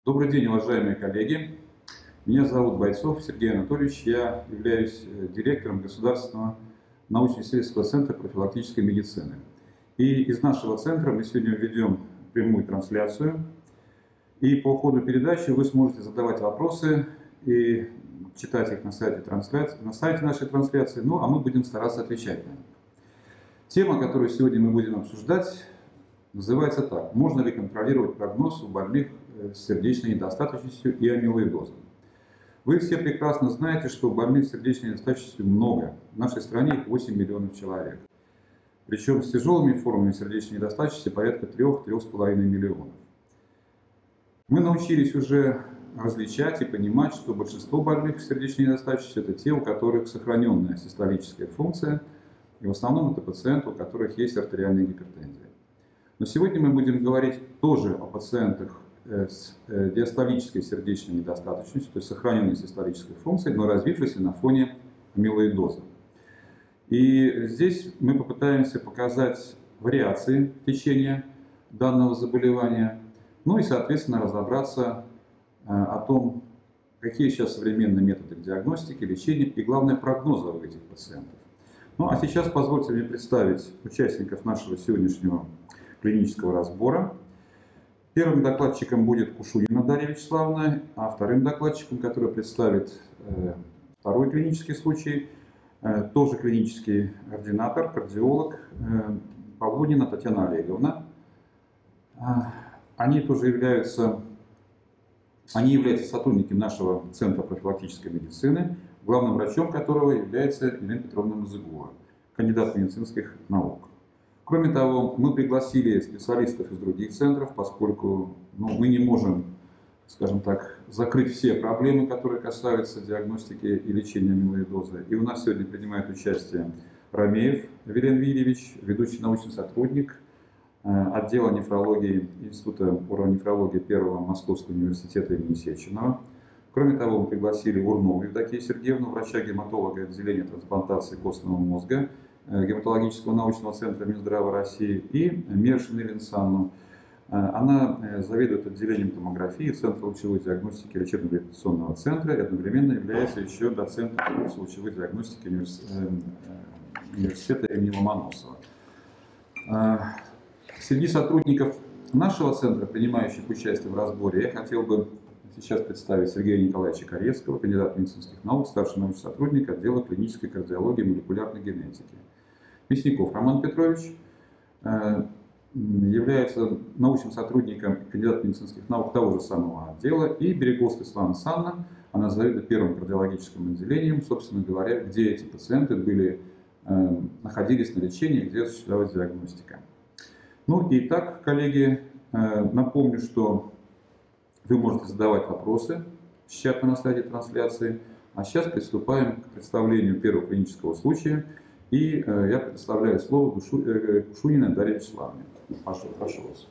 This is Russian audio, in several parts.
Добрый день, уважаемые коллеги. Меня зовут Бойцов Сергей Анатольевич. Я являюсь директором Государственного научно-исследовательского центра профилактической медицины. И из нашего центра мы сегодня ведем прямую трансляцию. И по ходу передачи вы сможете задавать вопросы и читать их на сайте нашей трансляции. Ну, а мы будем стараться отвечать на них. Тема, которую сегодня мы будем обсуждать, называется так: можно ли контролировать прогноз у больных с сердечной недостаточностью и амилоидозом? Вы все прекрасно знаете, что больных с сердечной недостаточностью много. В нашей стране их 8 миллионов человек. Причем с тяжелыми формами сердечной недостаточности порядка 3–3,5 миллионов. Мы научились уже различать и понимать, что большинство больных с сердечной недостаточностью – это те, у которых сохраненная систолическая функция, и в основном это пациенты, у которых есть артериальная гипертензия. Но сегодня мы будем говорить тоже о пациентах с диастолической сердечной недостаточностью, то есть сохраненной систолической функцией, но развившейся на фоне амилоидоза. И здесь мы попытаемся показать вариации течения данного заболевания, ну и, соответственно, разобраться о том, какие сейчас современные методы диагностики, лечения и, главное, прогноза у этих пациентов. Ну а сейчас позвольте мне представить участников нашего сегодняшнего клинического разбора. Первым докладчиком будет Кушунина Дарья Вячеславовна, а вторым докладчиком, который представит второй клинический случай, тоже клинический ординатор, кардиолог Павлунина Татьяна Олеговна. Они являются сотрудниками нашего Центра профилактической медицины, главным врачом которого является Елена Петровна Мазыгова, кандидат медицинских наук. Кроме того, мы пригласили специалистов из других центров, поскольку мы не можем, скажем так, закрыть все проблемы, которые касаются диагностики и лечения амилоидоза. И у нас сегодня принимает участие Ромеев Вилен Вильевич, ведущий научный сотрудник отдела нефрологии Института уронефрологии Первого Московского университета имени Сеченова. Кроме того, мы пригласили Урнову Евдокию Сергеевну, врача-гематолога отделения трансплантации костного мозга Гематологического научного центра Минздрава России, и Мершин Елен Санну. Она заведует отделением томографии Центра лучевой диагностики лечебно-реабилитационного центра и одновременно является еще доцентом курса лучевой диагностики университета имени Ломоносова. Среди сотрудников нашего центра, принимающих участие в разборе, я хотел бы сейчас представить Сергея Николаевича Корецкого, кандидата медицинских наук, старший научный сотрудник отдела клинической кардиологии и молекулярной генетики. Мясников Роман Петрович является научным сотрудником, кандидата медицинских наук того же самого отдела. И Береговская Светлана Санна, она заведует первым кардиологическим отделением, собственно говоря, где эти пациенты находились на лечении, где осуществлялась диагностика. Ну и так, коллеги, напомню, что вы можете задавать вопросы с чата на сайте трансляции. А сейчас приступаем к представлению первого клинического случая. И я предоставляю слово Кушуниной Дарье Вячеславовне. Прошу вас.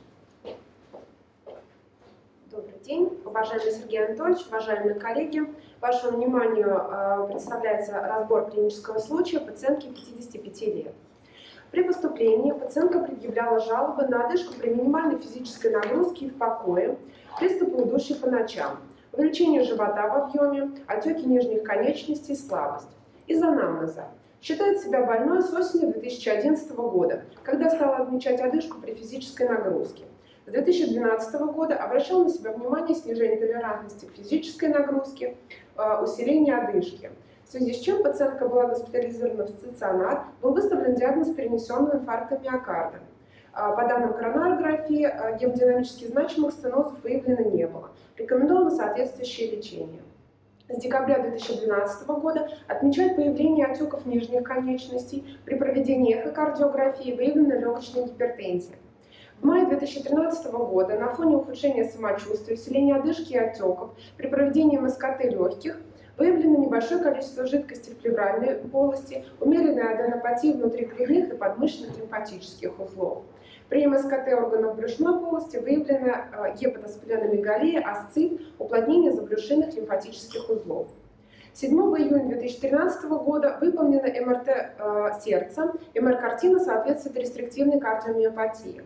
Добрый день, уважаемый Сергей Анатольевич, уважаемые коллеги. Вашему вниманию представляется разбор клинического случая пациентки 55 лет. При поступлении пациентка предъявляла жалобы на одышку при минимальной физической нагрузке и в покое, приступы удушья по ночам, увеличение живота в объеме, отеки нижних конечностей, слабость. Из анамнеза. Считает себя больной с осени 2011 года, когда стала отмечать одышку при физической нагрузке. С 2012 года обращал на себя внимание снижение толерантности к физической нагрузке, усиление одышки. В связи с чем пациентка была госпитализирована в стационар, был выставлен диагноз перенесенного инфаркта миокарда. По данным коронарографии, гемодинамически значимых стенозов выявлено не было. Рекомендовано соответствующее лечение. С декабря 2012 года отмечает появление отеков нижних конечностей. При проведении эхокардиографии выявлена легочная гипертензия. В мае 2013 года на фоне ухудшения самочувствия, усиления одышки и отеков при проведении МСКТ легких выявлено небольшое количество жидкости в плевральной полости, умеренная аденопатия внутрикривных и подмышечных лимфатических узлов. При МСКТ органов брюшной полости выявлена гепатоспленомегалия, асцит, уплотнение забрюшинных лимфатических узлов. 7 июня 2013 года выполнена МРТ сердца. МР-картина соответствует рестриктивной кардиомиопатии.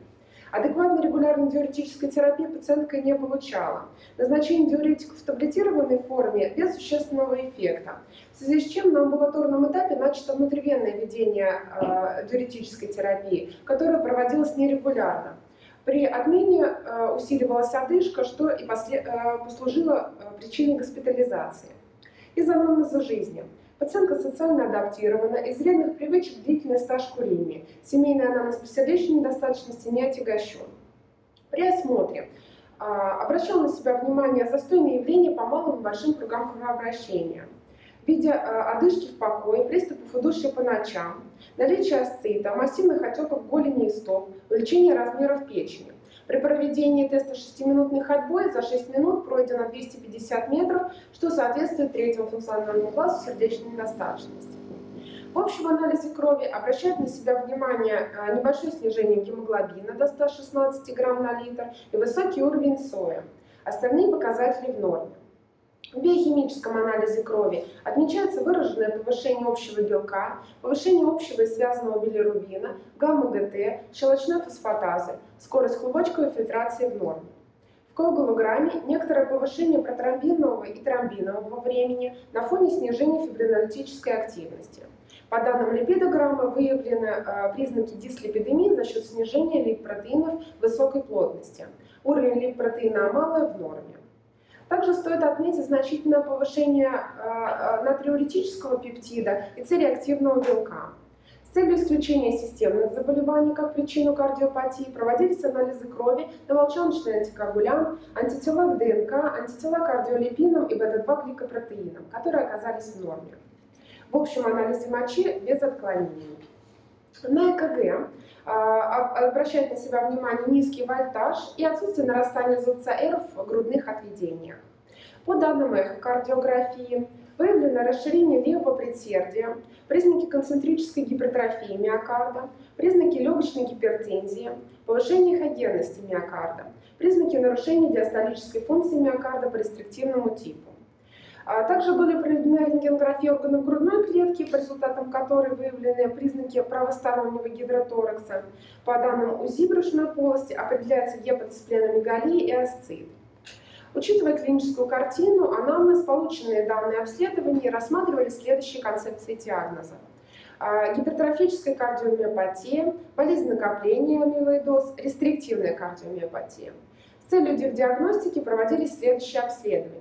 Адекватной регулярной диуретической терапии пациентка не получала. Назначение диуретиков в таблетированной форме без существенного эффекта, в связи с чем на амбулаторном этапе начато внутривенное ведение диуретической терапии, которое проводилось нерегулярно. При отмене усиливалась одышка, что и послужило причиной госпитализации. Из анамнеза жизни. Пациентка социально адаптирована, из вредных привычек длительный стаж курения. Семейный анамнез при сердечной недостаточности не отягощен. При осмотре обращал на себя внимание застойные явления по малым и большим кругам кровообращения. В виде одышки в покое, приступов удушья по ночам, наличие асцита, массивных отеков голени и стоп, увеличение размеров печени. При проведении теста 6-минутной ходьбой за 6 минут пройдено 250 метров, что соответствует 3-му функциональному классу сердечной недостаточности. В общем анализе крови обращает на себя внимание небольшое снижение гемоглобина до 116 грамм на литр и высокий уровень соя. Остальные показатели в норме. В биохимическом анализе крови отмечается выраженное повышение общего белка, повышение общего и связанного билирубина, гамма-ГТ, щелочной фосфатазы, скорость клубочковой фильтрации в норме. В коагулограмме некоторое повышение протромбинового и тромбинового времени на фоне снижения фибринолитической активности. По данным липидограммы выявлены признаки дислипидемии за счет снижения липопротеинов высокой плотности. Уровень липопротеина амалоя в норме. Также стоит отметить значительное повышение натриуретического пептида и С-реактивного белка. С целью исключения системных заболеваний как причину кардиопатии проводились анализы крови на волчоночный антикоагулянт, антитела к ДНК, антитела к кардиолипинам и бета-2 гликопротеинам, которые оказались в норме. В общем анализе мочи без отклонений. На ЭКГ обращает на себя внимание низкий вольтаж и отсутствие нарастания зубца R в грудных отведениях. По данным эхокардиографии выявлено расширение левого предсердия, признаки концентрической гипертрофии миокарда, признаки легочной гипертензии, повышение эхогенности миокарда, признаки нарушения диастолической функции миокарда по рестриктивному типу. Также были проведены рентгенографии органов грудной клетки, по результатам которой выявлены признаки правостороннего гидроторакса. По данным УЗИ брюшной полости определяется гепатоспленомегалия и асцит. Учитывая клиническую картину, анамнез, полученные данные обследования рассматривали следующие концепции диагноза. Гипертрофическая кардиомиопатия, болезнь накопления амилоидоз, рестриктивная кардиомиопатия. С целью диагностики проводились следующие обследования.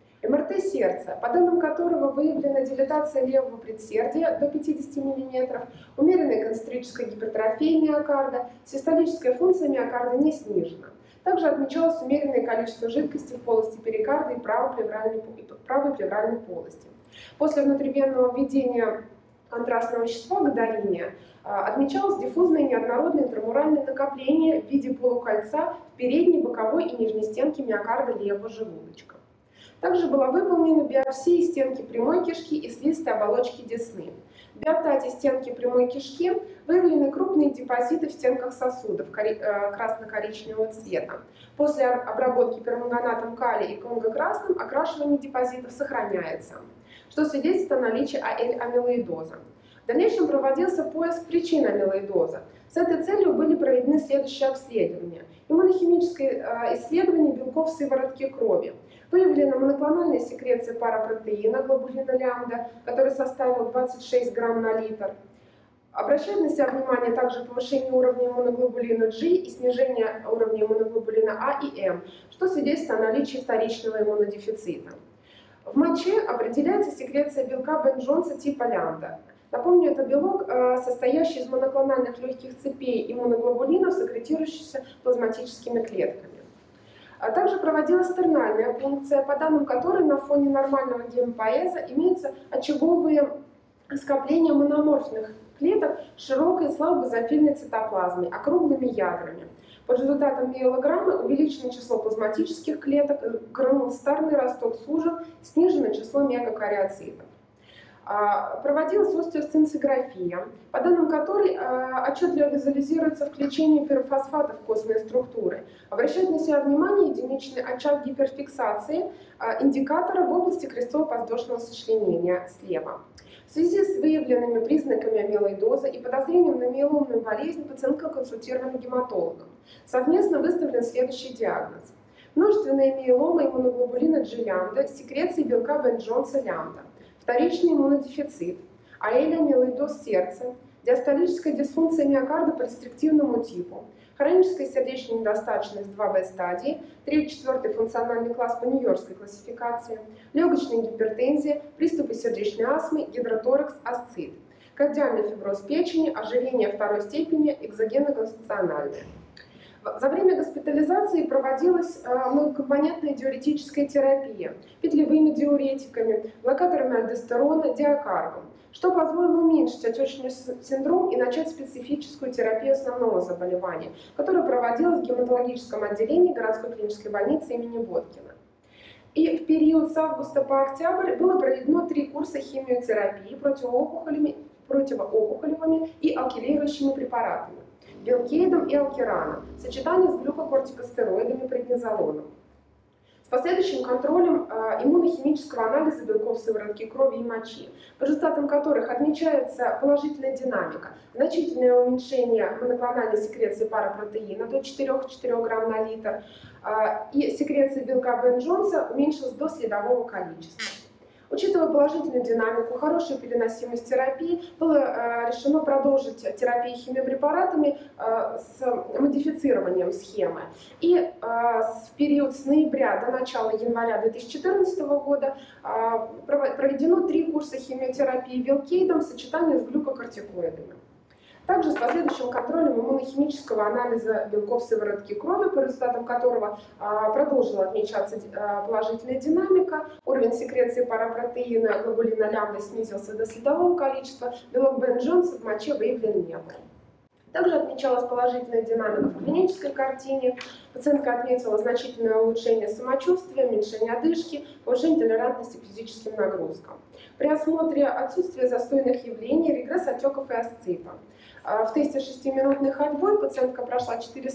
МРТ сердца, по данным которого выявлена дилатация левого предсердия до 50 мм, умеренная концентрическая гипертрофия миокарда, систолическая функция миокарда не снижена. Также отмечалось умеренное количество жидкости в полости перикарда и правой плевральной полости. После внутривенного введения контрастного вещества гадолиния отмечалось диффузное неоднородное интрамуральное накопление в виде полукольца в передней, боковой и нижней стенке миокарда левого желудочка. Также была выполнена биопсия стенки прямой кишки и слизистой оболочки десны. В биоптате стенки прямой кишки выявлены крупные депозиты в стенках сосудов красно-коричневого цвета. После обработки перманганатом калия и конго-красным окрашивание депозитов сохраняется, что свидетельствует о наличии амилоидоза. В дальнейшем проводился поиск причин амилоидоза. С этой целью были проведены следующие обследования. Иммунохимическое исследование белков в сыворотке крови. Выявлена моноклональная секреция парапротеина глобулина лямбда, который составил 26 грамм на литр. Обращает на себя внимание также повышение уровня иммуноглобулина G и снижение уровня иммуноглобулина А и М, что свидетельствует о наличии вторичного иммунодефицита. В моче определяется секреция белка Бен-Джонса типа лямбда. Напомню, это белок, состоящий из моноклональных легких цепей иммуноглобулинов, секретирующихся плазматическими клетками. А также проводилась тернальная пункция, по данным которой на фоне нормального гемопоэза имеются очаговые скопления мономорфных клеток с широкой слабобазофильной цитоплазмой, округлыми ядрами. По результатам миелограммы увеличено число плазматических клеток, гранулостарный росток сужен, снижено число мегакариоцитов. Проводилась остеосцинциграфия, по данным которой отчетливо визуализируется включение пирофосфата в костные структуры. Обращает на себя внимание единичный очаг гиперфиксации индикатора в области крестово-подвздошного сочленения слева. В связи с выявленными признаками амилоидоза и подозрением на миеломную болезнь пациентка консультирована гематологом. Совместно выставлен следующий диагноз. Множественная миелома иммуноглобулина G лямбда с секрецией белка Бен-Джонса лямбда, вторичный иммунодефицит, амилоидоз сердца, диастолическая дисфункция миокарда по рестриктивному типу, хроническая сердечная недостаточность 2В стадии, 3-4 функциональный класс по нью-йоркской классификации, легочная гипертензия, приступы сердечной астмы, гидроторакс, асцит, кардиальный фиброз печени, ожирение второй степени, экзогенно-конституциональное. За время госпитализации проводилась многокомпонентная диуретическая терапия петлевыми диуретиками, блокаторами альдостерона, диакарбом, что позволило уменьшить отечный синдром и начать специфическую терапию основного заболевания, которая проводилась в гематологическом отделении городской клинической больницы имени Боткина. И в период с августа по октябрь было проведено 3 курса химиотерапии противоопухолевыми и алкилирующими препаратами, белкейдом и алкираном, в сочетании с глюкокортикостероидами преднизолоном. С последующим контролем иммунохимического анализа белков сыворотки крови и мочи, по результатам которых отмечается положительная динамика, значительное уменьшение моноклональной секреции парапротеина до 4 грамм на литр, и секреция белка Бен-Джонса уменьшилась до следового количества. Учитывая положительную динамику, хорошую переносимость терапии, было решено продолжить терапию химиопрепаратами с модифицированием схемы. И в период с ноября до начала января 2014 года проведено 3 курса химиотерапии велкейдом в сочетании с глюкокортикоидами. Также с последующим контролем иммунохимического анализа белков сыворотки крови, по результатам которого продолжила отмечаться положительная динамика, уровень секреции парапротеина глобулина лямбда снизился до следового количества, белок Бен-Джонса в моче выявлен не был. Также отмечалась положительная динамика в клинической картине. Пациентка отметила значительное улучшение самочувствия, уменьшение одышки, повышение толерантности к физическим нагрузкам. При осмотре отсутствия застойных явлений, регресс отеков и асцита. В тесте 6-минутной ходьбой пациентка прошла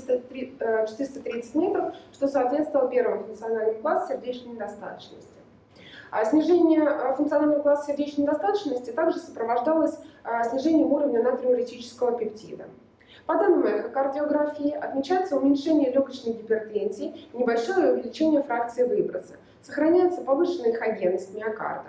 430 метров, что соответствовало первому функциональному классу сердечной недостаточности. Снижение функционального класса сердечной недостаточности также сопровождалось снижением уровня натриуретического пептида. По данным эхокардиографии отмечается уменьшение легочной гипертензии и небольшое увеличение фракции выброса. Сохраняется повышенная эхогенность миокарда.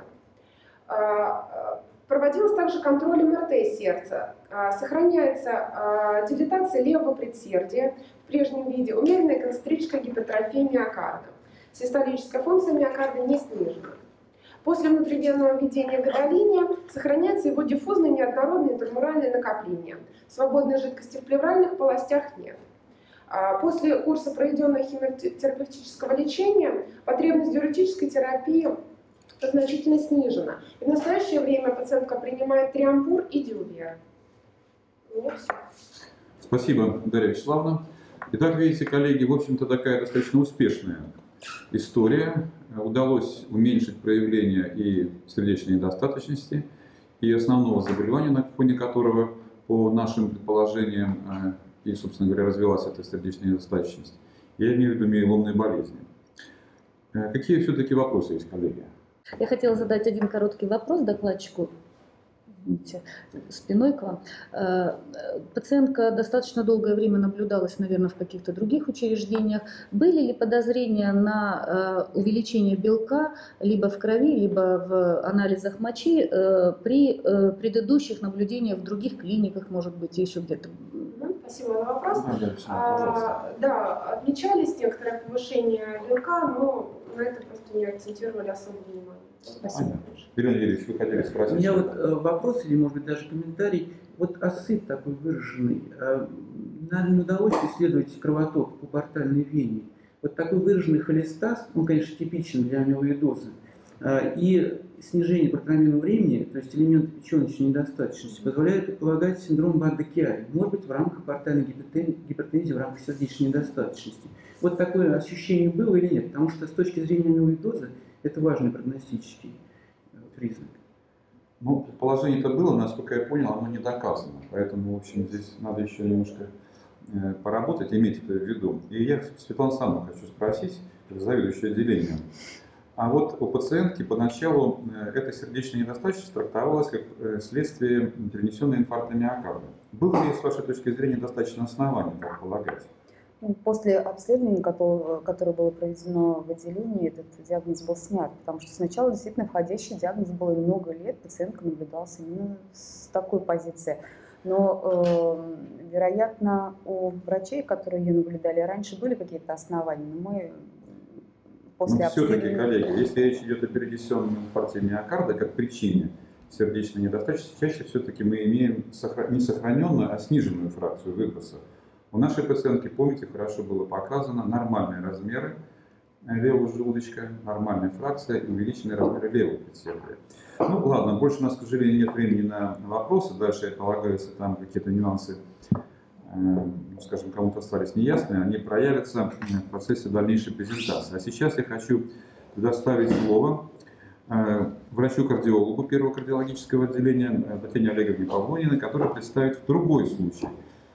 Проводилось также контроль МРТ сердца. Сохраняется дилатация левого предсердия в прежнем виде, умеренная концентрическая гипертрофия миокарда. Систолическая функция миокарда не снижена. После внутривенного введения гадолиния сохраняется его диффузное неоднородное туморальное накопление. Свободной жидкости в плевральных полостях нет. После курса проведенного химиотерапевтического лечения потребность диуретической терапии значительно снижена. И в настоящее время пациентка принимает триампур и диувер. Спасибо, Дарья Вячеславовна. Итак, видите, коллеги, в общем-то такая достаточно успешная история. Удалось уменьшить проявление и сердечной недостаточности, и основного заболевания, на фоне которого, по нашим предположениям, и, собственно говоря, развилась эта сердечная недостаточность. Я имею в виду миеломные болезни. Какие все-таки вопросы есть, коллеги? Я хотела задать один короткий вопрос докладчику. Спиной к вам. Пациентка достаточно долгое время наблюдалась, наверное, в каких-то других учреждениях. Были ли подозрения на увеличение белка либо в крови, либо в анализах мочи при предыдущих наблюдениях в других клиниках, может быть, еще где-то? Спасибо за вопрос. Да, отмечались некоторое повышение белка, но на это просто не акцентировали особое внимание. Спасибо. Елена Юрьевич, вы хотели спросить? У меня вот вопрос, или может быть даже комментарий. Вот асцит такой выраженный, нам не удалось исследовать кровоток по портальной вене. Вот такой выраженный холестаз, он, конечно, типичен для амилоидоза, и снижение протеинового времени, то есть элемента печеночной недостаточности, позволяет предполагать синдром Барда-Киари, может быть, в рамках портальной гипертензии, в рамках сердечной недостаточности. Вот такое ощущение было или нет? Потому что с точки зрения амилоидоза это важный прогностический признак. Ну, предположение это было, насколько я понял, оно не доказано. Поэтому, в общем, здесь надо еще немножко поработать, иметь это в виду. И я Светлану Александровну хочу спросить, как заведующая отделением. А вот у пациентки поначалу эта сердечная недостаточность трактовалась как следствие перенесенного инфаркта миокарда. Было ли, с вашей точки зрения, достаточно оснований, так полагать? После обследования, которое было проведено в отделении, этот диагноз был снят, потому что сначала действительно входящий диагноз был, и много лет пациентка наблюдалась именно с такой позиции. Но, вероятно, у врачей, которые ее наблюдали раньше, были какие-то основания, но мы после Но все-таки, обследования... коллеги, если речь идет о перенесенном инфаркте миокарда как причине сердечной недостаточности, чаще все-таки мы имеем не сохраненную, а сниженную фракцию выброса. У нашей пациентки, помните, хорошо было показано нормальные размеры левого желудочка, нормальная фракция и увеличенные размеры левого предсердия. Ну ладно, больше у нас, к сожалению, нет времени на вопросы. Дальше, я полагаю, если там какие-то нюансы, скажем, кому-то остались неясные, они проявятся в процессе дальнейшей презентации. А сейчас я хочу предоставить слово врачу-кардиологу первого кардиологического отделения Татьяне Олеговне Павлониной, которая представит другой случай.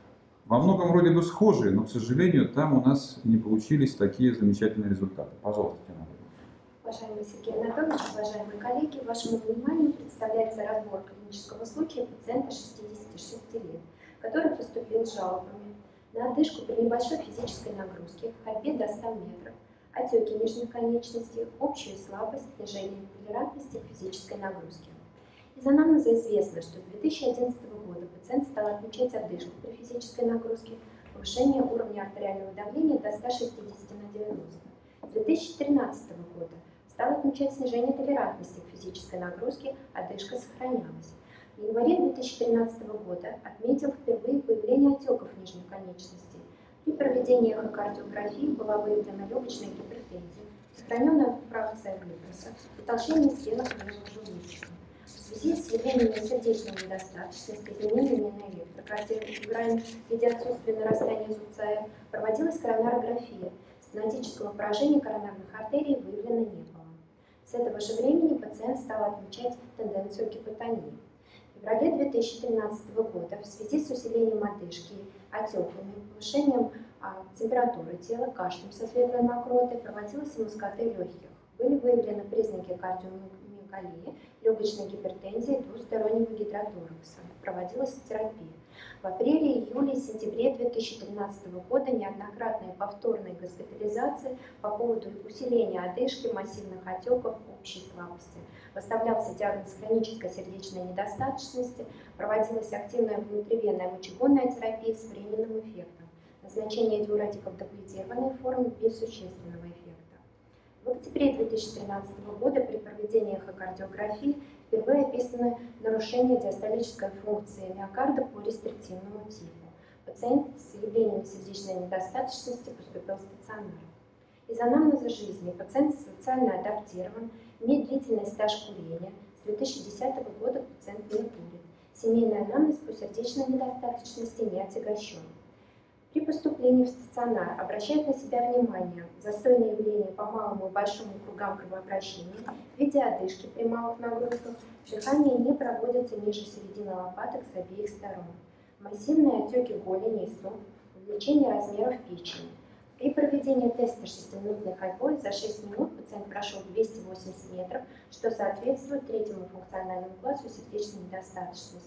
Во многом вроде бы схожие, но, к сожалению, там у нас не получились такие замечательные результаты. Пожалуйста, Татьяна. Уважаемый Сергей Анатольевич, уважаемые коллеги, вашему вниманию представляется разбор клинического случая пациента 66 лет, который поступил с жалобами на одышку при небольшой физической нагрузке, ходьбе до 100 метров, отеки нижних конечностей, общую слабость, снижение толерантности к физической нагрузке. Из анамнеза известно, что с 2011 года пациент стал отмечать одышку при физической нагрузке, повышение уровня артериального давления до 160 на 90. С 2013 года стал отмечать снижение толерантности к физической нагрузке, одышка сохранялась. В январе 2013 года отметил впервые появление отеков нижних конечностей. При проведении эхокардиографии была выявлена легочная гипертензия, сохраненная фракция выброса, утолщение стенок левого желудочка. В связи с явлениями сердечной недостаточности, изменениями на электрокардиограмме в виде отсутствия нарастания зубца проводилась коронарография. Стенотического поражения коронарных артерий выявлено не было. С этого же времени пациент стал отмечать тенденцию гипотонии. В феврале 2013 года в связи с усилением одышки, отеками, повышением температуры тела, кашлем со светлой мокротой проводилась эмускация легких. Были выявлены признаки кардиомиокалии, легочной гипертензии, двустороннего гидроторакса. Проводилась терапия. В апреле, июле и сентябре 2013 года неоднократные повторные госпитализации по поводу усиления одышки, массивных отеков, общей слабости. Выставлялся диагноз хронической сердечной недостаточности, проводилась активная внутривенная мочегонная терапия с временным эффектом. Назначение диуретиков таблетированной формы без существенного эффекта. В октябре 2013 года при проведении эхокардиографии впервые описаны нарушения диастолической функции миокарда по рестриктивному типу. Пациент с явлениями сердечной недостаточности поступил в стационар. Из анамнеза жизни пациент социально адаптирован, имеет длительный стаж курения. С 2010 года пациент не курит. Семейный анамнез по сердечной недостаточности не отягощен. При поступлении в стационар обращает на себя внимание застойные явления по малому и большому кругам кровообращения в виде одышки при малых нагрузках, дыхание не проводится ниже середины лопаток с обеих сторон, массивные отеки голени и стоп, увеличение размеров печени. При проведении теста 6-минутной ходьбой за 6 минут пациент прошел 280 метров, что соответствует третьему функциональному классу сердечной недостаточности.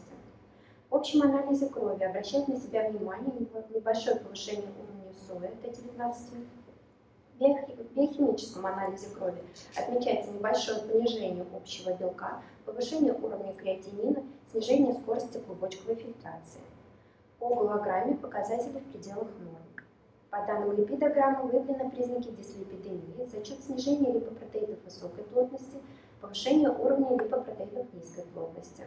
В общем анализе крови обращает на себя внимание небольшое повышение уровня сои Т19. В биохимическом анализе крови отмечается небольшое понижение общего белка, повышение уровня креатинина, снижение скорости клубочковой фильтрации. По голограмме показатели в пределах нормы. По данным липидограммы выявлены признаки дислипидемии за счет снижения липопротеидов высокой плотности, повышения уровня липопротеидов низкой плотности.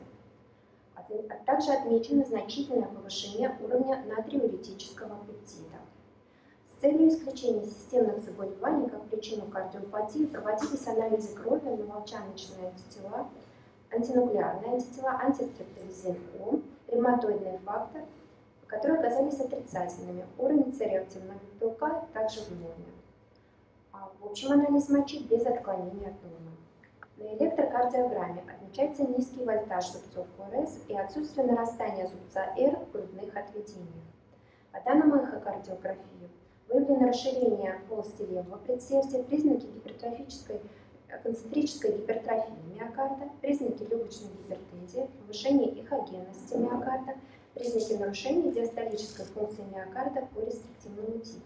А также отмечено значительное повышение уровня натриуретического пептида. С целью исключения системных заболеваний как причину кардиопатии проводились анализы крови на молчаночные антитела, антинуклеарные антитела, антистрептозин О, ревматоидные факторы, которые оказались отрицательными. Уровень С-реактивного белка также в норме. В общем анализ мочи без отклонения от нормы. На электрокардиограмме отмечается низкий вольтаж зубцов КРС и отсутствие нарастания зубца R в грудных отведениях. По данным эхокардиографии выявлено расширение полости левого предсердия, признаки концентрической гипертрофии миокарда, признаки легочной гипертензии, повышение эхогенности миокарда, признаки нарушения диастолической функции миокарда по рестриктивному типу.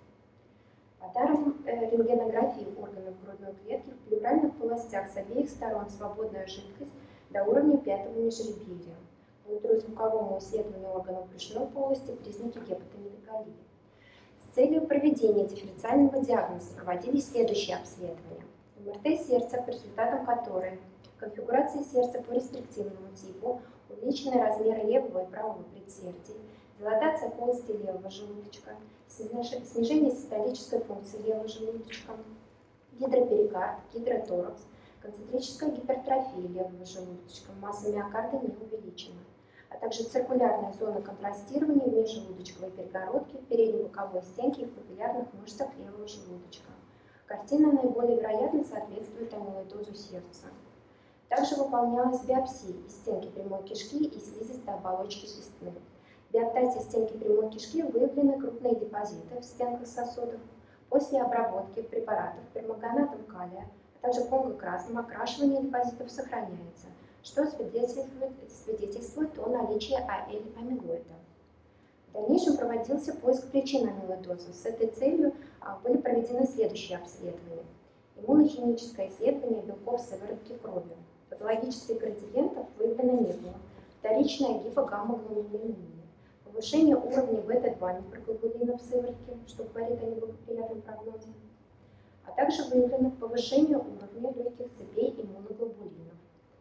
По данным рентгенографии органов грудной клетки в плевральных полостях с обеих сторон свободная жидкость до уровня пятого межреберья. По ультразвуковому исследованию органов брюшной полости признаки гепатомегалии. С целью проведения дифференциального диагноза проводились следующие обследования. МРТ сердца, по результатам которой конфигурация сердца по рестриктивному типу, увеличенные размеры левого и правого предсердий, дилатация полости левого желудочка, снижение систолической функции левого желудочка, гидроперикард, гидроторакс, концентрическая гипертрофия левого желудочка, масса миокарда не увеличена, а также циркулярная зона контрастирования в межжелудочковой перегородке, в передней боковой стенке и в папиллярных мышцах левого желудочка. Картина наиболее вероятно соответствует амилоидозу сердца. Также выполнялась биопсия из стенки прямой кишки и слизистой оболочки десны. В биоптазе стенки прямой кишки выявлены крупные депозиты в стенках сосудов. После обработки препаратов перманганатом калия, а также конгокрасом окрашивание депозитов сохраняется, что свидетельствует о наличии АЛ-амилоида. В дальнейшем проводился поиск причин амилоидоза. С этой целью были проведены следующие обследования. Иммунохимическое исследование белков сыворотки крови. Патологических градиентов выявлено не было. Вторичная гипогамма-глобулинемия. Повышение уровня бета-2 микроглобулинов в сыворотке, что говорит о неблагоприятном прогнозе. А также выявлено повышение уровня легких цепей иммуноглобулинов.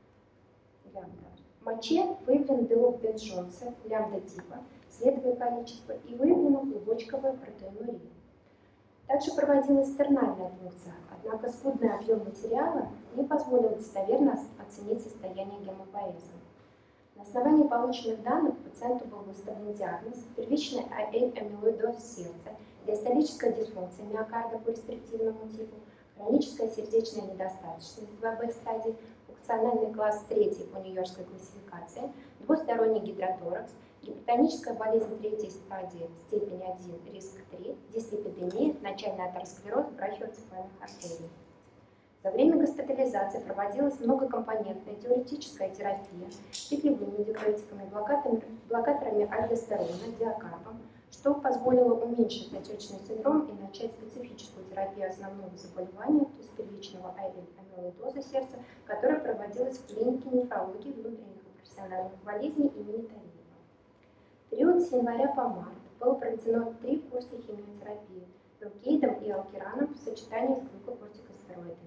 Лямбда. В моче выявлен белок Бен-Джонса, лямбда-типа, следовое количество, и выявлена клубочковая протеинурия. Также проводилась тернальная функция, однако скудный объем материала не позволил достоверно оценить состояние гемопоэза. На основании полученных данных пациенту был выставлен диагноз первичный амилоидоз сердца, диастолическая дисфункция миокарда по рестриктивному типу, хроническая сердечная недостаточность 2Б стадии, функциональный класс 3 по нью-йоркской классификации, двусторонний гидроторакс, гипертоническая болезнь 3 стадии, степень 1, риск 3, дислипидемия, начальный атеросклероз брахиоцефальных артерий. За время госпитализации проводилась многокомпонентная теоретическая терапия петлевыми диуретиками, блокаторами альдостерона, диакарбом, что позволило уменьшить отечный синдром и начать специфическую терапию основного заболевания, то есть первичного амилоидоза сердца, которая проводилась в клинике нефрологии внутренних и профессиональных болезней имени Тариева. В период с января по март было проведено 3 курса химиотерапии велкейдом и алкираном в сочетании с глюкокортикостероидами.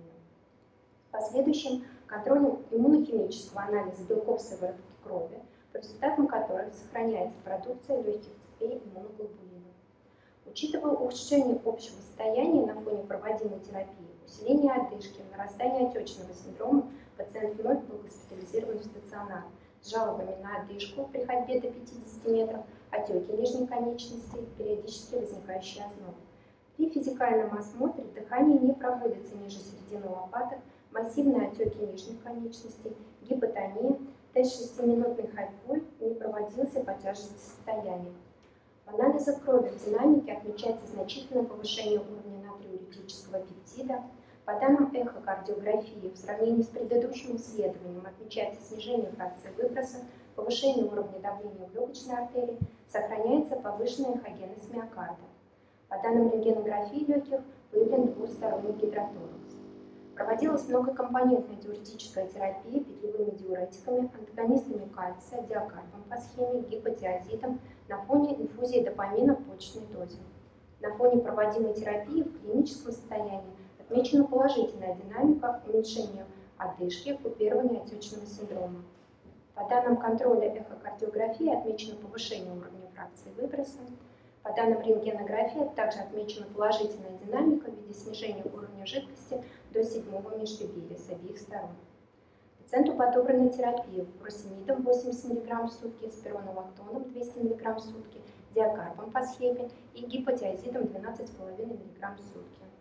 В последующем контролем иммунохимического анализа белков сыворотки крови, по результатам которых сохраняется продукция легких цепей иммуноглобулинов. Учитывая ухудшение общего состояния на фоне проводимой терапии, усиление одышки, нарастание отечного синдрома, пациент вновь был госпитализирован в стационар с жалобами на одышку при ходьбе до 50 метров, отеки нижней конечности, периодически возникающий озноб. При физикальном осмотре дыхание не проводится ниже середины лопаток, массивные отеки нижних конечностей, гипотония, тест 6-минутной ходьбой не проводился по тяжести состояния. В анализах крови в динамике отмечается значительное повышение уровня натриуретического пептида. По данным эхокардиографии, в сравнении с предыдущим исследованием отмечается снижение фракции выброса, повышение уровня давления в легочной артерии, сохраняется повышенная эхогенность миокарда. По данным рентгенографии легких выявлен двусторонний гидроторакс. Проводилась многокомпонентная диуретическая терапия петлевыми диуретиками, антагонистами кальция, диакарбом по схеме, гипотиазидом на фоне инфузии допамина в почечной дозе. На фоне проводимой терапии в клиническом состоянии отмечена положительная динамика уменьшения одышки, купирования отечного синдрома. По данным контроля эхокардиографии отмечено повышение уровня фракции выброса. По данным рентгенографии также отмечена положительная динамика в виде снижения уровня жидкости до 7-го межреберья с обеих сторон. Пациенту подобрана терапия фуросемидом 80 мг в сутки, спиронолактоном 200 мг в сутки, диакарбом по схеме и гипотиазидом 12,5 мг в сутки.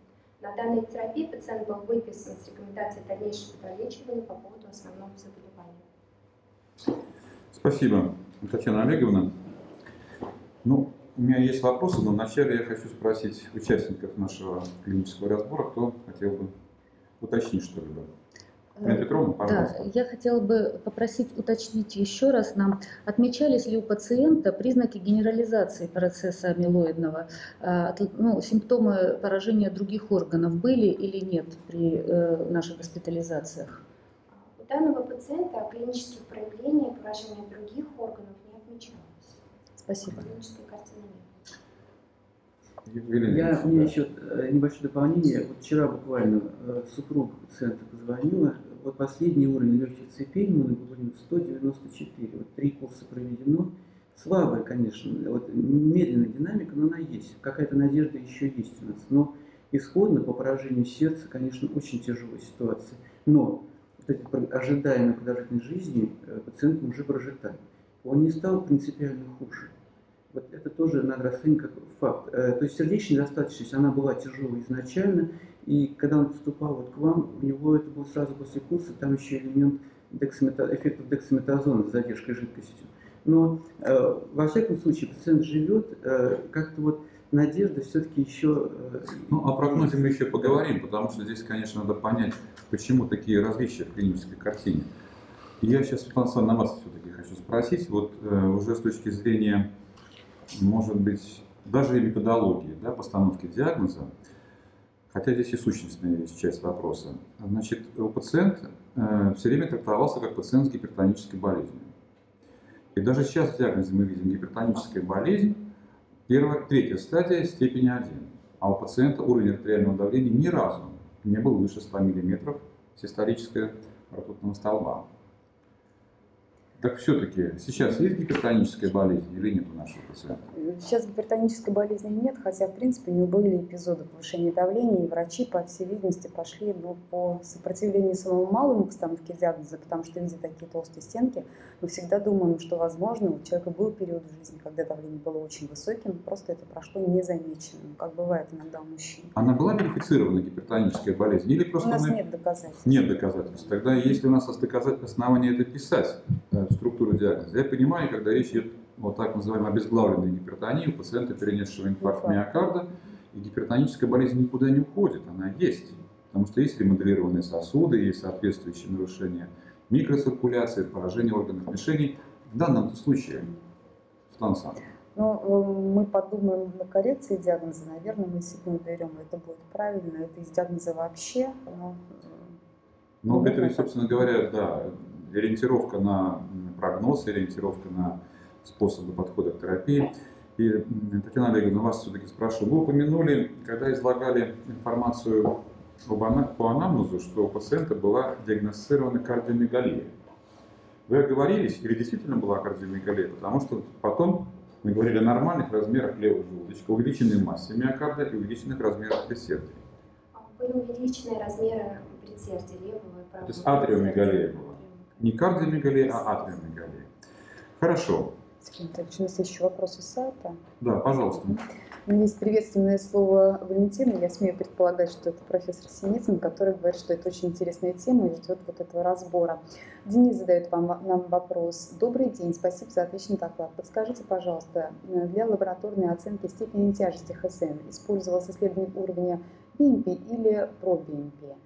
На данной терапии пациент был выписан с рекомендацией дальнейшего долечивания по поводу основного заболевания. Спасибо, Татьяна Олеговна. Ну, у меня есть вопросы, но вначале я хочу спросить участников нашего клинического разбора, кто хотел бы уточнить что-либо. Марина Петровна, пожалуйста. Да, я хотела бы попросить уточнить еще раз нам, отмечались ли у пациента признаки генерализации процесса амилоидного, симптомы поражения других органов были или нет при наших госпитализациях? У данного пациента клинических проявлений поражения других органов не отмечалось. Спасибо. Клинической картины нет. Елена У меня еще небольшое дополнение. Вот вчера буквально супруга пациента позвонила. Вот последний уровень легких цепей мы говорим 194. Вот 3 курса проведено. Слабая, конечно, вот медленная динамика, но она есть. Какая-то надежда еще есть у нас. Но исходно по поражению сердца, конечно, очень тяжелая ситуация. Но вот эти ожидаемые продолжительность жизни пациентам уже прожита. Он не стал принципиально хуже. Вот это тоже надо расценить как факт. То есть сердечная недостаточность, она была тяжелой изначально, и когда он поступал вот к вам, у него это было сразу после курса, там еще элемент эффектов дексаметазона с задержкой жидкостью. Но во всяком случае пациент живет, как-то вот надежда все-таки еще... Ну, о прогнозе мы еще поговорим, потому что здесь, конечно, надо понять, почему такие различия в клинической картине. И я сейчас, Светлана, на вас все-таки хочу спросить, вот уже с точки зрения, может быть, даже и методологии, да, постановки диагноза, хотя здесь и сущностная есть часть вопроса. Значит, у пациента все время трактовался как пациент с гипертонической болезнью. И даже сейчас в диагнозе мы видим гипертоническая болезнь, третья стадия степени 1. А у пациента уровень артериального давления ни разу не был выше 100 мм систолического ртутного столба. Так все-таки сейчас есть гипертоническая болезнь или нет у нашего пациента? Сейчас гипертонической болезни нет, хотя, в принципе, у него были эпизоды повышения давления, и врачи, по всей видимости, пошли по сопротивлению самому малому постановке диагноза, потому что, видя такие толстые стенки, мы всегда думаем, что, возможно, у человека был период в жизни, когда давление было очень высоким, просто это прошло незамеченным, как бывает иногда у мужчин. Она была верифицирована, гипертоническая болезнь? Или просто у нас нет доказательств. Нет доказательств. Тогда, если у нас основания это писать, структуру диагноза, я понимаю, когда речь идет о так называемой обезглавленной гипертонии у пациента, перенесшего инфаркт миокарда, и гипертоническая болезнь никуда не уходит, она есть. Потому что есть ремоделированные сосуды, есть соответствующие нарушения микроциркуляции, поражение органов мишеней. В данном случае, Светлана Александровна. Ну, мы подумаем на коррекции диагноза, наверное, мы сегодня берем, это будет правильно, это из диагноза вообще. Ну, это, собственно говоря, да, ориентировка на прогноз, ориентировка на способы подхода к терапии. И, Татьяна Олеговна, вас все-таки спрашиваю, вы упомянули, когда излагали информацию по анамнезу, что у пациента была диагностирована кардиомегалия. Вы оговорились, или действительно была кардиомегалия? Потому что потом мы говорили о нормальных размерах левого желудочка, увеличенной массе миокарда и увеличенных размерах предсердий. Были увеличенные размеры предсердий левого и правого. То есть атриомегалия была. Не кардиомегалия, а атриомегалия. Хорошо. У нас еще вопросы с сайта. Да, пожалуйста. У меня есть приветственное слово Валентина. Я смею предполагать, что это профессор Синицын, который говорит, что это очень интересная тема и ждет вот этого разбора. Денис задает нам вопрос. Добрый день, спасибо за отличный доклад. Подскажите, пожалуйста, для лабораторной оценки степени тяжести ХСН использовалось исследование уровня BMP или ProBMP?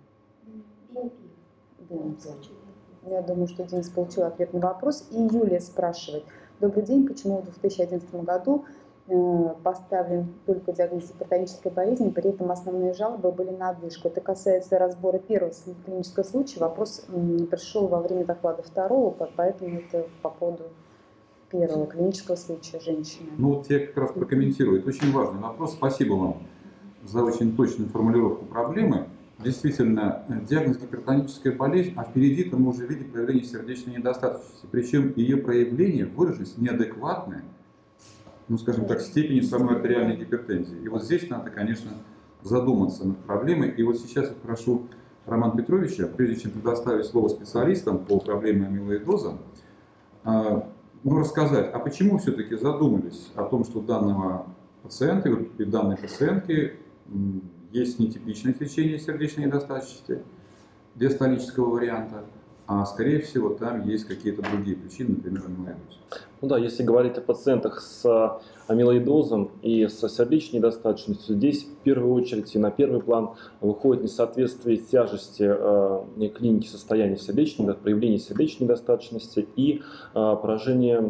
BMP. Я думаю, что Денис получил ответ на вопрос. И Юлия спрашивает. Добрый день, почему в 2011 году поставлен только диагноз гипертонической болезни, при этом основные жалобы были на одышку. Это касается разбора первого клинического случая. Вопрос пришел во время доклада второго, поэтому это по поводу первого клинического случая женщины. Ну вот я как раз прокомментирую. Это очень важный вопрос. Спасибо вам за очень точную формулировку проблемы. Действительно, диагноз гипертоническая болезнь, а впереди-то мы уже видим проявление сердечной недостаточности. Причем ее проявление, выраженность неадекватная, ну, скажем так, степени самой артериальной гипертензии. И вот здесь надо, конечно, задуматься над проблемой. И вот сейчас я прошу Романа Петровича, прежде чем предоставить слово специалистам по проблеме амилоидоза, рассказать, а почему все-таки задумались о том, что данного пациента и данной пациентки есть нетипичное течение сердечной недостаточности, диастолического варианта, а скорее всего там есть какие-то другие причины, например, амилоидоз. Ну да, если говорить о пациентах с амилоидозом и с сердечной недостаточностью, здесь в первую очередь и на первый план выходит несоответствие тяжести клиники состояния проявления сердечной недостаточности и поражение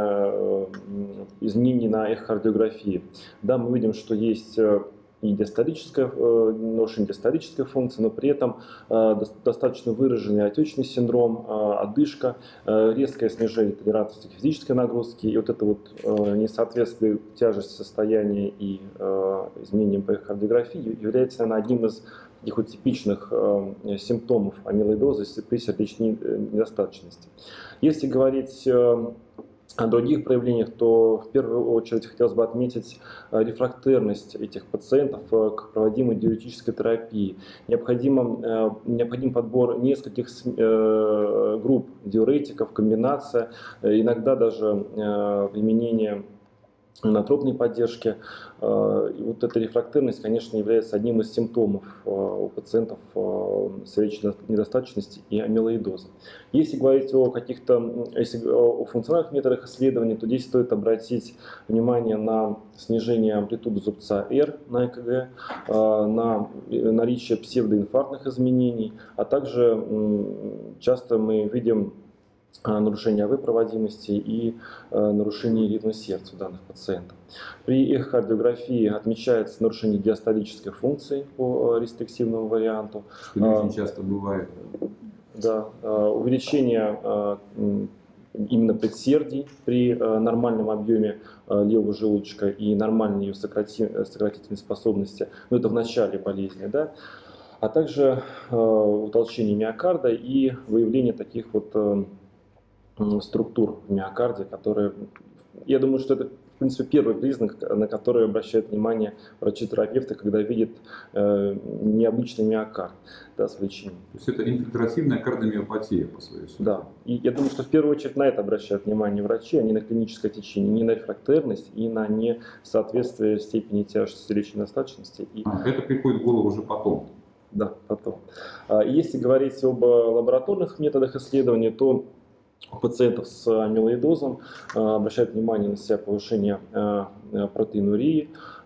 изменений на эхокардиографии. Да, мы видим, что есть и нарушение диастолической функции, но при этом достаточно выраженный отечный синдром, одышка, резкое снижение толерантности к физической нагрузке, и вот это вот несоответствие тяжести состояния и изменениям по эхокардиографии является, наверное, одним из таких вот типичных симптомов амилоидоза при сердечной недостаточности. Если говорить о других проявлениях, то в первую очередь хотелось бы отметить рефрактерность этих пациентов к проводимой диуретической терапии. Необходим подбор нескольких групп диуретиков, комбинация, иногда даже применение инотропной поддержки. И вот эта рефрактерность, конечно, является одним из симптомов у пациентов сердечной недостаточности и амилоидоза. Если говорить о о функциональных методах исследования, то здесь стоит обратить внимание на снижение амплитуды зубца R на ЭКГ, на наличие псевдоинфарктных изменений, а также часто мы видим нарушение АВ-проводимости и нарушение ритма сердца у данных пациентов. При эхокардиографии отмечается нарушение диастолической функции по рестриктивному варианту. Что не очень часто бывает. Да, увеличение именно предсердий при нормальном объеме левого желудочка и нормальной ее сократительной способности, но это в начале болезни, да, а также утолщение миокарда и выявление таких вот структур в миокарде, которые, я думаю, что это, в принципе, первый признак, на который обращают внимание врачи-терапевты, когда видят необычный миокард, да, с лечением. То есть это инфильтративная кардиомиопатия по своей сути. Да, и я думаю, что в первую очередь на это обращают внимание врачи, а не на клиническое течение, не на рефрактерность и на несоответствие степени тяжести сердечной недостаточности. Это приходит в голову уже потом. Да, потом. Если говорить об лабораторных методах исследования, то у пациентов с амилоидозом обращают внимание на себя повышение протеинурии.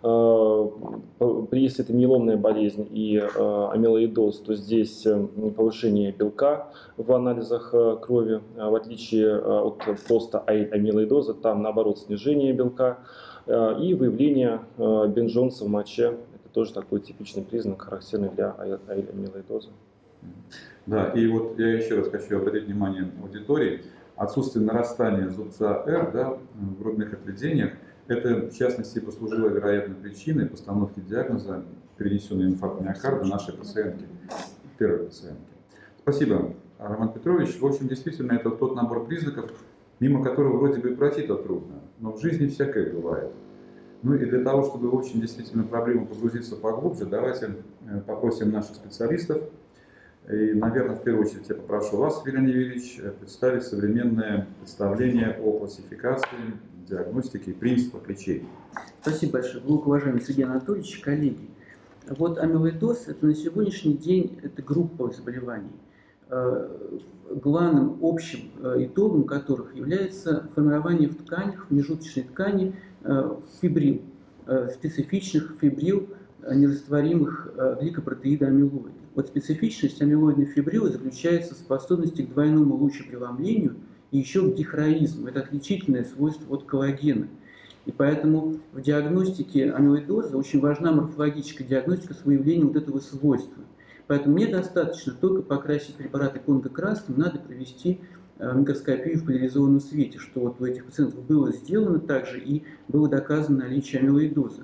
Если это миеломная болезнь и амилоидоз, то здесь повышение белка в анализах крови, в отличие от пост-амилоидоза, там наоборот снижение белка и выявление бенжонса в моче. Это тоже такой типичный признак, характерный для амилоидоза. Да, и вот я еще раз хочу обратить внимание аудитории. Отсутствие нарастания зубца R, да, в грудных отведениях, это в частности послужило вероятной причиной постановки диагноза перенесенный инфаркт миокарда нашей пациентки, первой пациентки. Спасибо, Роман Петрович. В общем, действительно, это тот набор признаков, мимо которого вроде бы пройти-то трудно, но в жизни всякое бывает. Ну и для того, чтобы в общем действительно проблему погрузиться поглубже, давайте попросим наших специалистов. И, наверное, в первую очередь я попрошу вас, Вилен Юрьевич, представить современное представление о классификации, диагностике и принципах лечения. Спасибо большое, глубокоуважаемый Сергей Анатольевич, коллеги. Вот амилоидоз – это на сегодняшний день это группа заболеваний, главным общим итогом которых является формирование в тканях, в межжелудочной ткани фибрил, специфичных фибрил, нерастворимых гликопротеида амилоида. Вот специфичность амилоидной фибрилы заключается в способности к двойному лучепреломлению и еще к дихроизму. Это отличительное свойство от коллагена. И поэтому в диагностике амилоидоза очень важна морфологическая диагностика с выявлением вот этого свойства. Поэтому мне достаточно только покрасить препараты конго-красным, надо провести микроскопию в поляризованном свете, что вот у этих пациентов было сделано также и было доказано наличие амилоидоза.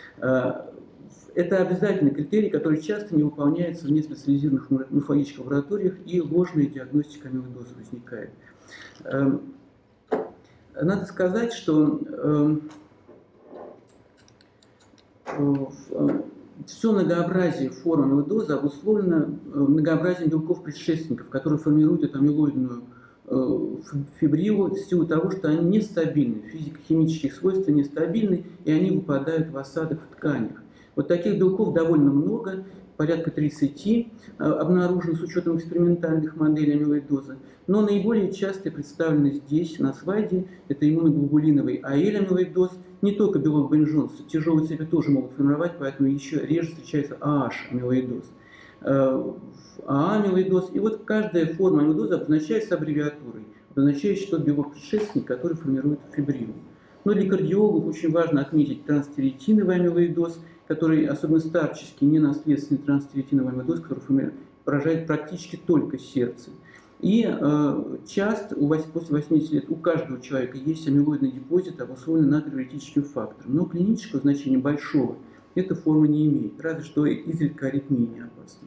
Это обязательный критерий, который часто не выполняется в неспециализированных морфологических лабораториях, и ложная диагностика амилоидоза возникает. Надо сказать, что все многообразие форм амилоидоза обусловлено многообразием белков-предшественников, которые формируют эту амилоидную фибрилу в силу того, что они нестабильны, физико-химические свойства нестабильны, и они выпадают в осадок в тканях. Вот таких белков довольно много, порядка 30 обнаружено с учетом экспериментальных моделей амилоидоза. Но наиболее часто представлены здесь, на слайде, это иммуноглобулиновый АЛ-амилоидоз, не только белок Бен-Джонс, тяжелые цепи тоже могут формировать, поэтому еще реже встречается AH-амилоидоз. АА-амилоидоз. И вот каждая форма амилоидоза обозначается аббревиатурой, обозначающей тот белок-предшественник, который формирует фибрил. Но для кардиологов очень важно отметить транстиреотиновый амилоидоз, который особенно старческий, ненаследственный транстиреотиновый амилоидоз, который поражает практически только сердце. И часто после 80 лет у каждого человека есть амилоидный депозит, обусловленный натриевитическим фактором. Но клинического значения большого эта форма не имеет, разве что изредка аритмия не опасна.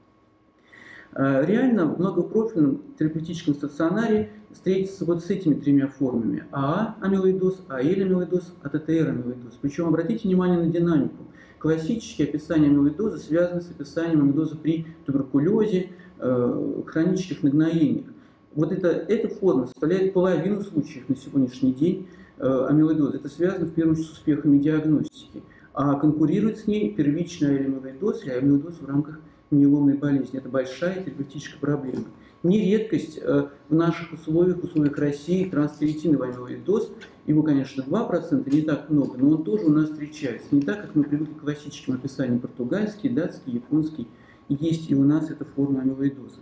Реально в многопрофильном терапевтическом стационаре встретиться вот с этими тремя формами: АА-амилоидоз, АЛ-амилоидоз, АТТР-амилоидоз. Причем обратите внимание на динамику. Классические описания амилоидоза связаны с описанием амилоидоза при туберкулезе, хронических нагноениях. Вот эта форма составляет половину случаев на сегодняшний день амилоидоза. Это связано в первую очередь с успехами диагностики. А конкурирует с ней первичный амилоидоз и амилоидоз в рамках миеломной болезни. Это большая терапевтическая проблема. Не редкость в наших условиях России транстиреотиновый амилоидоз. Его, конечно, 2%, не так много, но он тоже у нас встречается. Не так, как мы привыкли к классическим описаниям: португальский, датский, японский. Есть и у нас эта форма амилоидоза.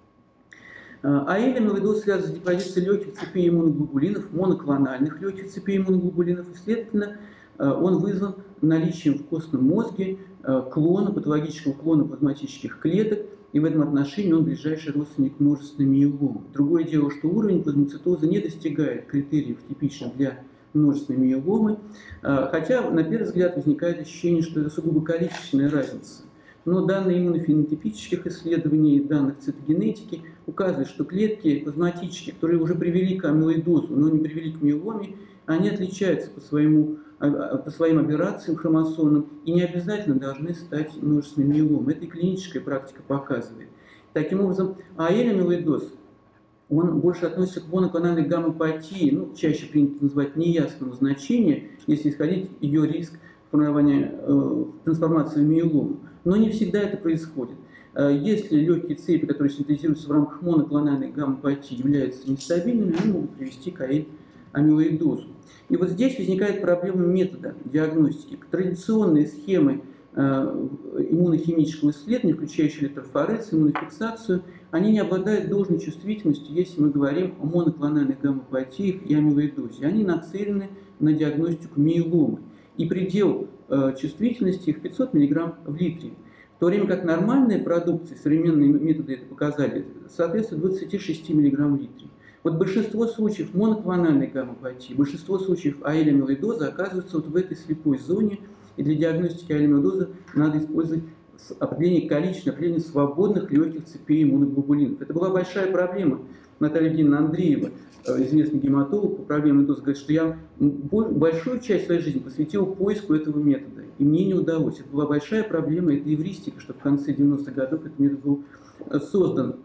АЛ-амилоидоз связан с депозицией легких цепей иммуноглобулинов, моноклональных легких цепей иммуноглобулинов, и, следовательно, он вызван наличием в костном мозге клона, патологического клона плазматических клеток, и в этом отношении он ближайший родственник множественной миеломы. Другое дело, что уровень плазмоцитоза не достигает критериев, типичных для множественной миеломы, хотя на первый взгляд возникает ощущение, что это сугубо количественная разница. Но данные иммунофенотипических исследований и данных цитогенетики указывают, что клетки плазматические, которые уже привели к амилоидозу, но не привели к миеломе, они отличаются по своим аберрациям хромосомным и не обязательно должны стать множественной миеломой. Это и клиническая практика показывает. Таким образом, АЛ-амилоидоз, он больше относится к моноклональной гаммопатии, чаще принято называть неясного значения, если исходить ее риск формирования трансформации в миелому. Но не всегда это происходит. Если легкие цепи, которые синтезируются в рамках моноклональной гаммопатии, являются нестабильными, они могут привести к амилоидозу. И вот здесь возникает проблема метода диагностики. Традиционные схемы иммунохимического исследования, включающие электрофорез, иммунофиксацию, они не обладают должной чувствительностью, если мы говорим о моноклональных гаммопатиях и амилоидозе. Они нацелены на диагностику миеломы. И предел чувствительности их 500 мг в литре. В то время как нормальная продукция, современные методы это показали, соответствует 26 мг в литре. Вот большинство случаев моноклональной гаммопатии, большинство случаев АЛ-амилоидоза оказываются вот в этой слепой зоне, и для диагностики АЛ-амилоидоза надо использовать определение количества, определение свободных легких цепей иммуноглобулинов. Это была большая проблема. Наталья Евгеньевна Андреева, известный гематолог по проблемам амилоидоза, говорит, что я большую часть своей жизни посвятил поиску этого метода, и мне не удалось. Это была большая проблема, это эвристика, что в конце 90-х годов этот метод был создан.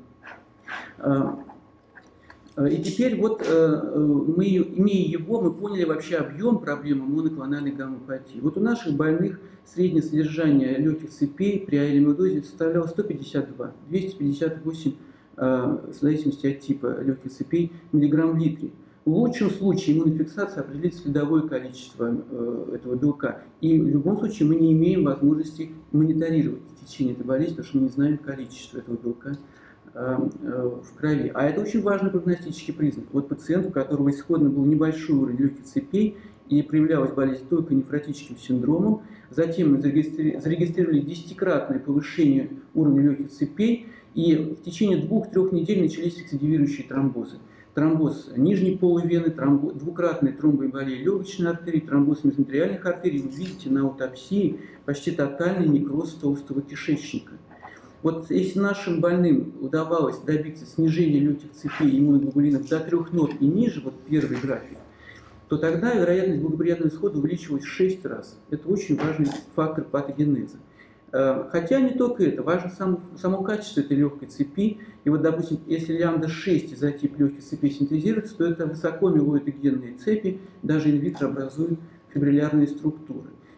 И теперь вот мы, имея его, мы поняли вообще объем проблемы моноклональной гаммопатии. Вот у наших больных среднее содержание легких цепей при АЛ-амилоидозе составляло 152, 258 в зависимости от типа легких цепей миллиграмм в литре. В лучшем случае иммунофиксация определит следовое количество этого белка. И в любом случае мы не имеем возможности мониторировать течение этой болезни, потому что мы не знаем количество этого белка в крови. А это очень важный прогностический признак. Вот пациент, у которого исходно был небольшой уровень легких цепей и проявлялась болезнь только нефротическим синдромом, затем мы зарегистрировали 10-кратное повышение уровня легких цепей, и в течение 2-3 недель начались рецидивирующие тромбозы. Тромбоз нижней полувены, двукратная тромбоэмболия легочной артерии, тромбоз мезентериальных артерий. Вы видите на аутопсии почти тотальный некроз толстого кишечника. Вот если нашим больным удавалось добиться снижения легких цепей иммуноглобулинов до 3 норм и ниже, вот первый график, то тогда вероятность благоприятного исхода увеличивалась в 6 раз. Это очень важный фактор патогенеза. Хотя не только это, важно само качество этой легкой цепи. И вот, допустим, если лямбда-6 изотип легких цепей синтезируется, то это высокоамилоидогенные цепи, даже инвитро образуют фибриллярные структуры.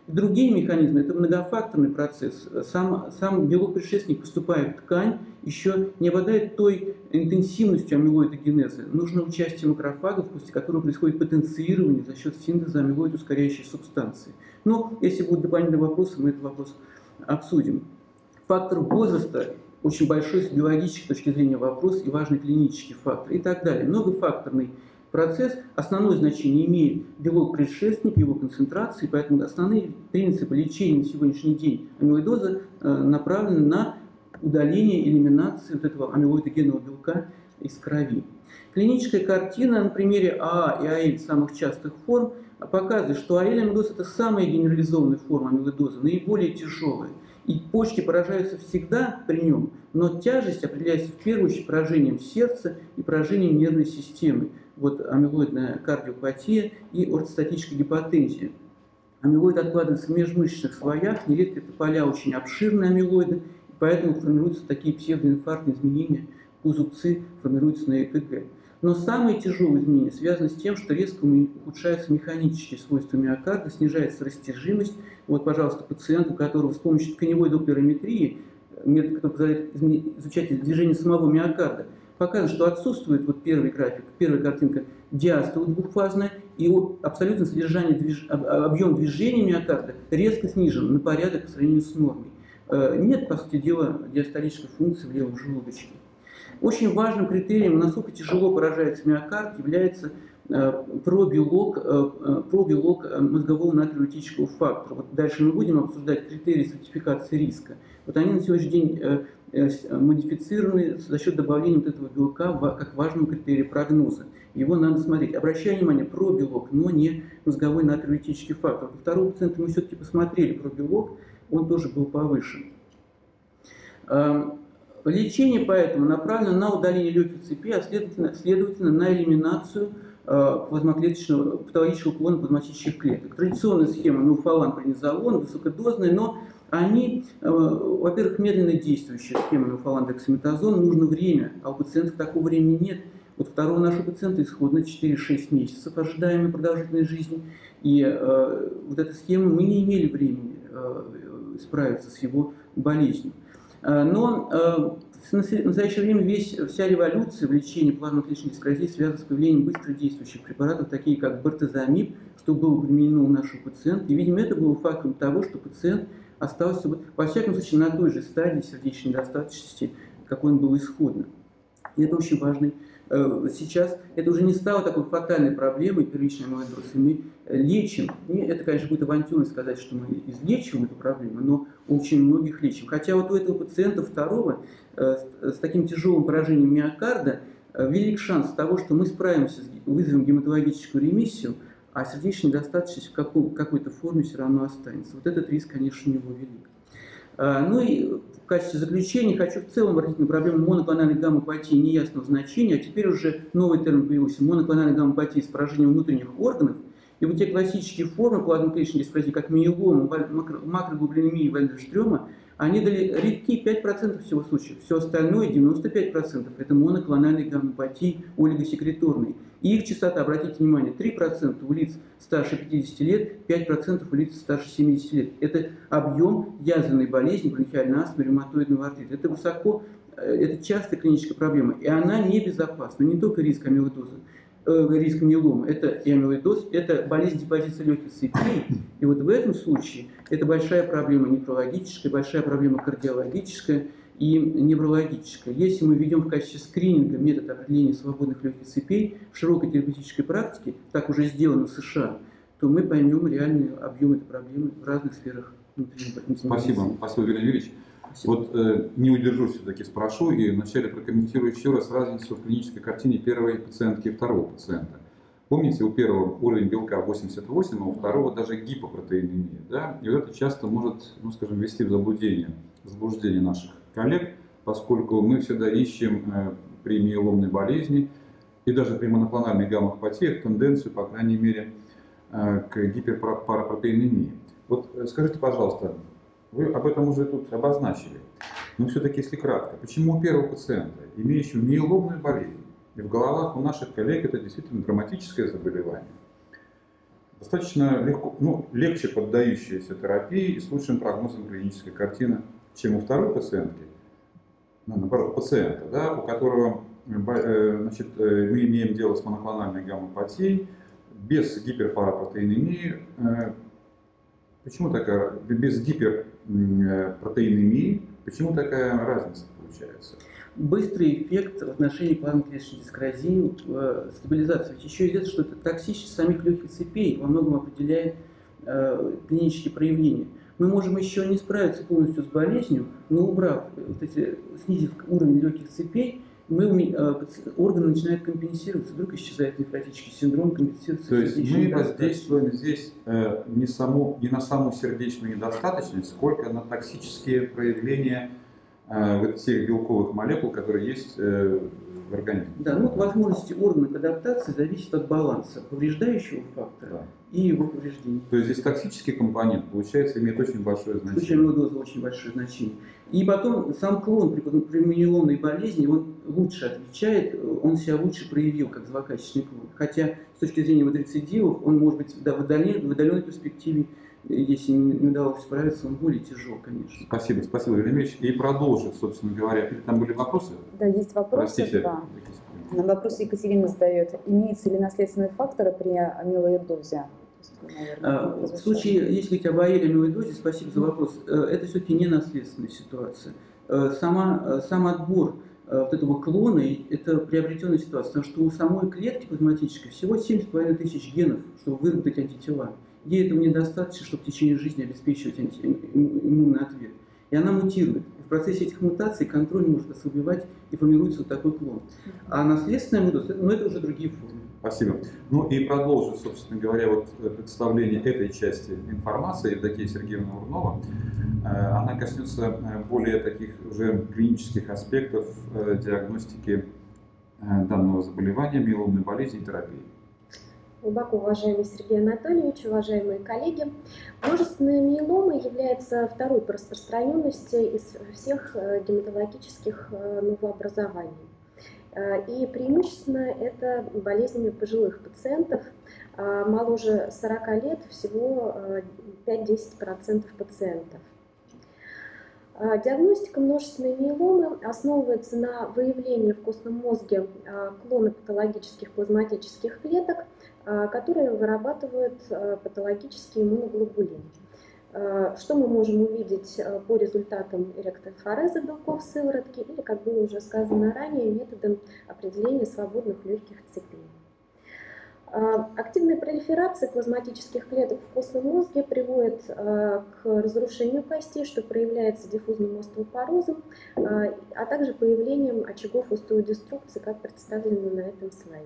Другие механизмы – это многофакторный процесс. Сам белок-предшественник, поступая в ткань, еще не обладает той интенсивностью амилоидогенеза. Нужно участие макрофагов, после которого происходит потенцирование за счет синтеза амилоид-ускоряющей субстанции. Но если будут дополнительные вопросы, мы этот вопрос обсудим. Фактор возраста – очень большой с биологической точки зрения вопрос и важный клинический фактор и так далее. Многофакторный процесс, основное значение имеет белок-предшественник, его концентрации, поэтому основные принципы лечения на сегодняшний день амилоидоза направлены на удаление, элиминацию вот этого амилоидогенного белка из крови. Клиническая картина на примере АА и АЛ самых частых форм показывает, что АЛ-амилоидоз – это самая генерализованная форма амилоидоза, наиболее тяжелая. И почки поражаются всегда при нем, но тяжесть определяется в первую очередь поражением сердца и поражением нервной системы. Вот амилоидная кардиопатия и ортостатическая гипотензия. Амилоид откладывается в межмышечных слоях, нередко это поля очень обширные амилоиды, и поэтому формируются такие псевдоинфарктные изменения, пузырцы формируются на ЭКГ. Но самые тяжелые изменения связаны с тем, что резко ухудшаются механические свойства миокарда, снижается растяжимость. Вот, пожалуйста, пациент, у которого с помощью тканевой доплерометрии, метод, который позволяет изучать движение самого миокарда, показывает, что отсутствует вот первый график, первая картинка диастола двухфазная, и абсолютно содержание объем движения миокарда резко снижен на порядок по сравнению с нормой. Нет, по сути дела, диастолической функции в левом желудочке. Очень важным критерием, насколько тяжело поражается миокард, является пробелок мозгового натриуретического фактора. Вот дальше мы будем обсуждать критерии стратификации риска. Вот они на сегодняшний день модифицированы за счет добавления вот этого белка как важного критерия прогноза. Его надо смотреть. Обращаю внимание, пробелок, но не мозговой натриуретический фактор. У второго пациента мы все-таки посмотрели пробелок, он тоже был повышен. Лечение поэтому направлено на удаление легких цепей, а следовательно на элиминацию плазмоклеточного патологического уклона плазматических клеток. Традиционная схема мелфалан, преднизолон, высокодозная, но они, во-первых, медленно действующая схема мелфалан, дексаметазон, нужно время, а у пациентов такого времени нет. Вот второго нашего пациента исходно 4-6 месяцев ожидаемой продолжительной жизни, и вот эта схема, мы не имели времени справиться с его болезнью. Но в настоящее время вся революция в лечении плазмоклеточной дисплазии связана с появлением быстродействующих препаратов, такие как бортезамиб, что было применено у нашего пациента. И, видимо, это было фактором того, что пациент остался, во всяком случае, на той же стадии сердечной недостаточности, какой он был исходно. И это очень важный. Сейчас это уже не стало такой фатальной проблемой первичной амилоидоза, и мы лечим. И это, конечно, будет авантюрно сказать, что мы излечиваем эту проблему, но очень многих лечим. Хотя вот у этого пациента второго с таким тяжелым поражением миокарда велик шанс того, что мы справимся, вызовем гематологическую ремиссию, а сердечная недостаточность в какой-то форме все равно останется. Вот этот риск, конечно, у него велик. Ну и в качестве заключения хочу в целом обратить на проблему моноклональной гаммопатии неясного значения, а теперь уже новый термин появился – моноклональной гаммопатии с поражением внутренних органов. И вот те классические формы плазмоклеточной дисплазии, как миелома, макроглобулинемия и Вальдерстрёма, они редки 5% всего случаев. Все остальное, 95%, это моноклональные гаммопатии олигосекреторные. И их частота, обратите внимание, 3% у лиц старше 50 лет, 5% у лиц старше 70 лет. Это объем язвенной болезни, бронхиальной астмы, ревматоидного артрита. Это это частая клиническая проблема, и она небезопасна. Не только риск амилоидоза, риск миеломы, это и амилоидоз, это болезнь депозиции легких цепей. И вот в этом случае это большая проблема нефрологическая, большая проблема кардиологическая и неврологическая. Если мы ведем в качестве скрининга метод определения свободных легких цепей в широкой терапевтической практике, так уже сделано в США, то мы поймем реальный объем этой проблемы в разных сферах внутренней медицины. Спасибо, Юрий Юрьевич. Вот не удержусь, все-таки спрошу и вначале прокомментирую еще раз разницу в клинической картине первой пациентки и второго пациента. Помните, у первого уровень белка 88, а у второго даже гипопротеинемия. Да? И вот это часто может, ну, скажем, ввести в заблуждение наших коллег, поскольку мы всегда ищем при миеломной болезни и даже при моноклональной гаммопатиях тенденцию, по крайней мере, к гиперпарапротеинемии. Вот скажите, пожалуйста, вы об этом уже тут обозначили, но все-таки, если кратко, почему у первого пациента, имеющего миеломную болезнь, и в головах у наших коллег это действительно драматическое заболевание, достаточно легко, легче поддающаяся терапии и с лучшим прогнозом клинической картины, чем у второй пациентки, наоборот, пациента, да, у которого значит, мы имеем дело с моноклональной гаммопатией, без гиперпарапротеинемии. Почему такая, без гиперпротеинемии, почему такая разница получается? Быстрый эффект в отношении плазмоклеточной дискразии, стабилизации. Ведь еще известно, что это токсичность самих легких цепей во многом определяет клинические проявления. Мы можем еще не справиться полностью с болезнью, но убрав, снизив уровень легких цепей, органы начинают компенсироваться, вдруг исчезает нефротический синдром, компенсируется. То есть мы воздействуем здесь не на саму сердечную недостаточность, сколько на токсические проявления тех белковых молекул, которые есть в организме. Да, возможности органов к адаптации зависят от баланса повреждающего фактора и его повреждения. То есть здесь токсический компонент, получается, имеет очень большое значение. В случае амилоидоза очень большое значение. И потом сам клон при миеломной болезни, он лучше отвечает, он себя лучше проявил как злокачественный клон. Хотя с точки зрения рецидивов, он может быть в отдаленной перспективе, если не удалось справиться, он более тяжел, конечно. Спасибо, Владимир Ильич. И продолжить, собственно говоря. Или там были вопросы? Да, есть вопросы. Простите. Да. Нам вопрос Екатерина задает. Имеются ли наследственные факторы при амилоидозе? В случае, если говорить об амилоидозе, спасибо за вопрос, это все-таки не наследственная ситуация. Сам отбор вот этого клона – это приобретенная ситуация, потому что у самой клетки плазматической всего 7,5 тысяч генов, чтобы выработать антитела. Ей этого недостаточно, чтобы в течение жизни обеспечивать иммунный ответ. И она мутирует. В процессе этих мутаций контроль может ослабевать и формируется вот такой клон. А наследственная амилоидоз – это уже другие формы. Спасибо. И продолжить, собственно говоря, представление этой части информации Евдокия Сергеевна Урнова. Она коснется более таких уже клинических аспектов диагностики данного заболевания, миеломной болезни и терапии. Глубоко уважаемый Сергей Анатольевич, уважаемые коллеги, множественная миелома является второй по распространенности из всех гематологических новообразований. И преимущественно это болезнями пожилых пациентов, моложе 40 лет всего 5-10% пациентов. Диагностика множественной миеломы основывается на выявлении в костном мозге клона патологических плазматических клеток, которые вырабатывают патологический иммуноглобулин. Что мы можем увидеть по результатам электрофореза белков сыворотки или, как было уже сказано ранее, методом определения свободных легких цепей. Активная пролиферация плазматических клеток в костном мозге приводит к разрушению костей, что проявляется диффузным остеопорозом, а также появлением очагов остеодеструкции, как представлено на этом слайде.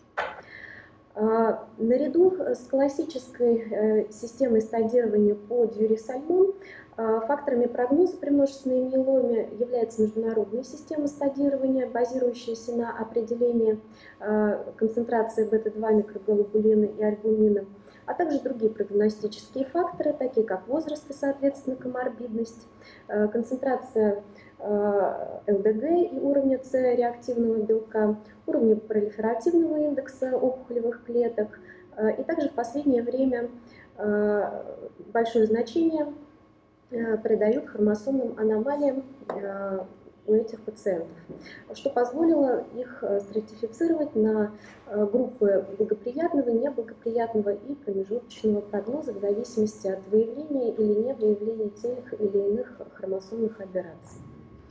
Наряду с классической системой стадирования по Дьюри-Сальмон факторами прогноза при множественной миеломе является международная система стадирования, базирующаяся на определении концентрации бета-2 микроглобулина и альбумина, а также другие прогностические факторы, такие как возраст и, соответственно, коморбидность, концентрация ЛДГ и уровня С-реактивного белка, уровня пролиферативного индекса опухолевых клеток. И также в последнее время большое значение придают хромосомным аномалиям у этих пациентов, что позволило их стратифицировать на группы благоприятного, неблагоприятного и промежуточного прогноза в зависимости от выявления или невыявления тех или иных хромосомных аберраций.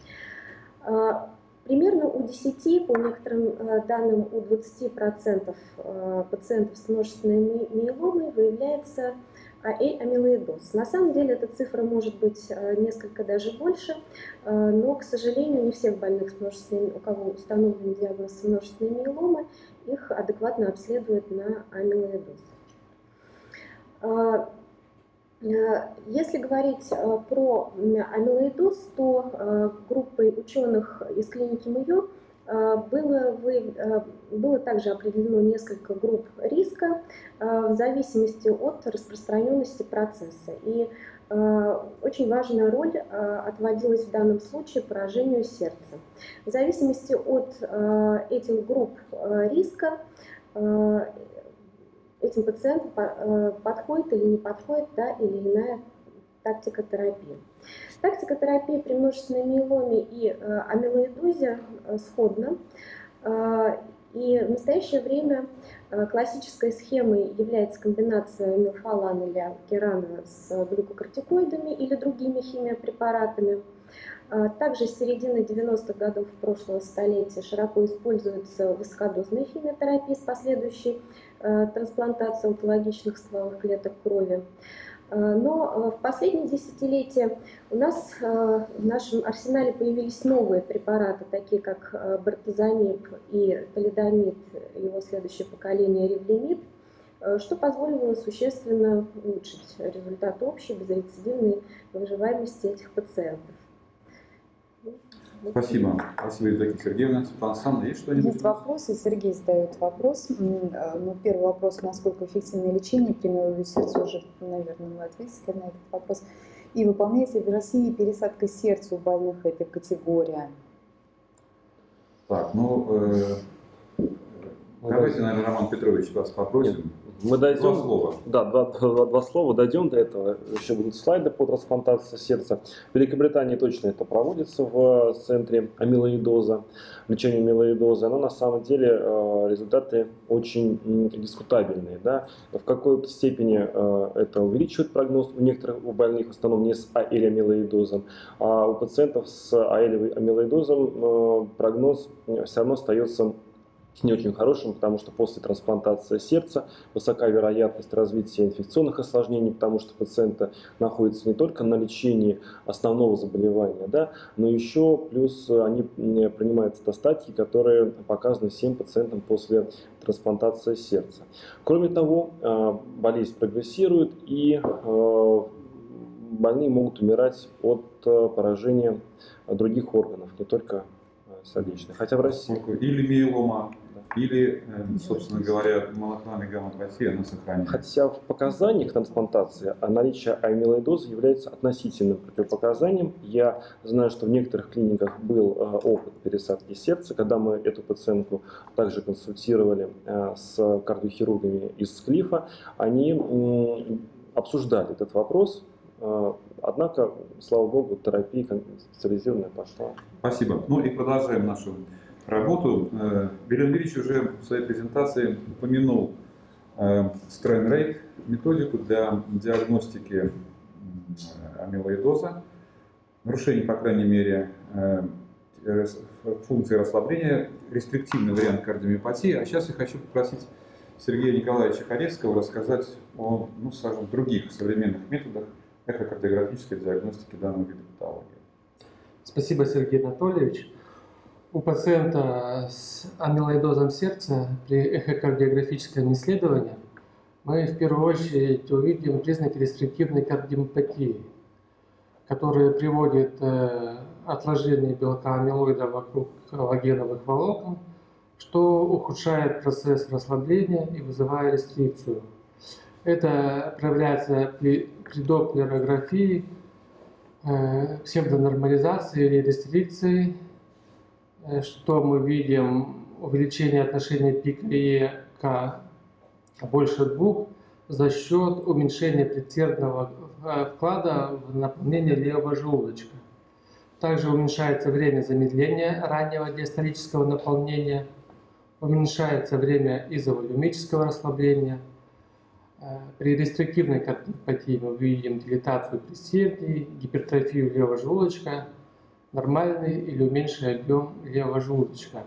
Примерно у 10, по некоторым данным, у 20% пациентов с множественной миеломой выявляется амилоидоз. На самом деле эта цифра может быть несколько даже больше, но, к сожалению, не всех больных, у кого установлен диагноз множественной миеломы, их адекватно обследуют на амилоидоз. Если говорить про амилоидоз, то группой ученых из клиники Мэйо было также определено несколько групп риска в зависимости от распространенности процесса. И очень важная роль отводилась в данном случае поражению сердца. В зависимости от этих групп риска этим пациентам подходит или не подходит та или иная тактика терапии. Тактика терапии при множественной миеломе и амилоидозе сходна. И в настоящее время классической схемой является комбинация милфолана или алкерана с глюкокортикоидами или другими химиопрепаратами. Также с середины 90-х годов прошлого столетия широко используется высокодозная химиотерапия с последующей трансплантацией онкологичных стволовых клеток крови. Но в последние десятилетия у нас в нашем арсенале появились новые препараты, такие как бортезомиб и талидомид, его следующее поколение ревлимид, что позволило существенно улучшить результат общей безрецидивной выживаемости этих пациентов. Спасибо. Спасибо, Евдокия Сергеевна. Светлана Александровна, есть что-нибудь? Есть вопросы. Сергей задает вопрос. Ну, первый вопрос, насколько эффективное лечение при миеломе сердца, уже, наверное, мы ответили на этот вопрос. И выполняется ли в России пересадка сердца у больных этой категории? Так, давайте, наверное, Роман Петрович вас попросим. Мы дойдем, Два слова. Да, два слова, дойдем до этого. Еще будут слайды по трансплантации сердца. В Великобритании точно это проводится в центре амилоидоза, лечения амилоидоза. Но на самом деле результаты очень дискутабельные. Да? В какой степени это увеличивает прогноз у некоторых у больных, в основном не с АЭЛь-амилоидозом, а у пациентов с АЭЛь-амилоидозом прогноз все равно остается не очень хорошим, потому что после трансплантации сердца высока вероятность развития инфекционных осложнений, потому что пациенты находятся не только на лечении основного заболевания, да, но еще плюс они принимают цитостатики, которые показаны всем пациентам после трансплантации сердца. Кроме того, болезнь прогрессирует и больные могут умирать от поражения других органов, не только сердечных. Хотя в России... Или миелома, или, собственно говоря, моноклональная гамма-патия, она сохраняется. Хотя в показаниях трансплантации наличие амилоидоза является относительным противопоказанием. Я знаю, что в некоторых клиниках был опыт пересадки сердца, когда мы эту пациентку также консультировали с кардиохирургами из Клифа. Они обсуждали этот вопрос. Однако, слава богу, терапия специализированная пошла. Спасибо. Ну и продолжаем нашу работу. Вилен Ильич уже в своей презентации упомянул StrainRate, методику для диагностики амилоидоза, нарушений, по крайней мере, функции расслабления, рестриктивный вариант кардиомиопатии. А сейчас я хочу попросить Сергея Николаевича Корецкого рассказать о, скажем, других современных методах эхокардиографической диагностики данного вида патологии. Спасибо, Сергей Анатольевич. У пациента с амилоидозом сердца при эхокардиографическом исследовании мы в первую очередь увидим признаки рестриктивной кардиомиопатии, которые приводят к отложению белка амилоида вокруг коллагеновых волокон, что ухудшает процесс расслабления и вызывает рестрикцию. Это проявляется при доплерографии, псевдонормализации или рестрикции, что мы видим увеличение отношения пика Е к больше 2 за счет уменьшения предсердного вклада в наполнение левого желудочка. Также уменьшается время замедления раннего диастолического наполнения, уменьшается время изоволюмического расслабления. При рестриктивной кардиопатии мы видим дилатацию предсердий, гипертрофию левого желудочка, нормальный или уменьшенный объем левого желудочка.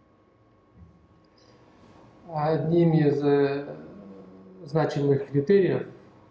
Одним из значимых критериев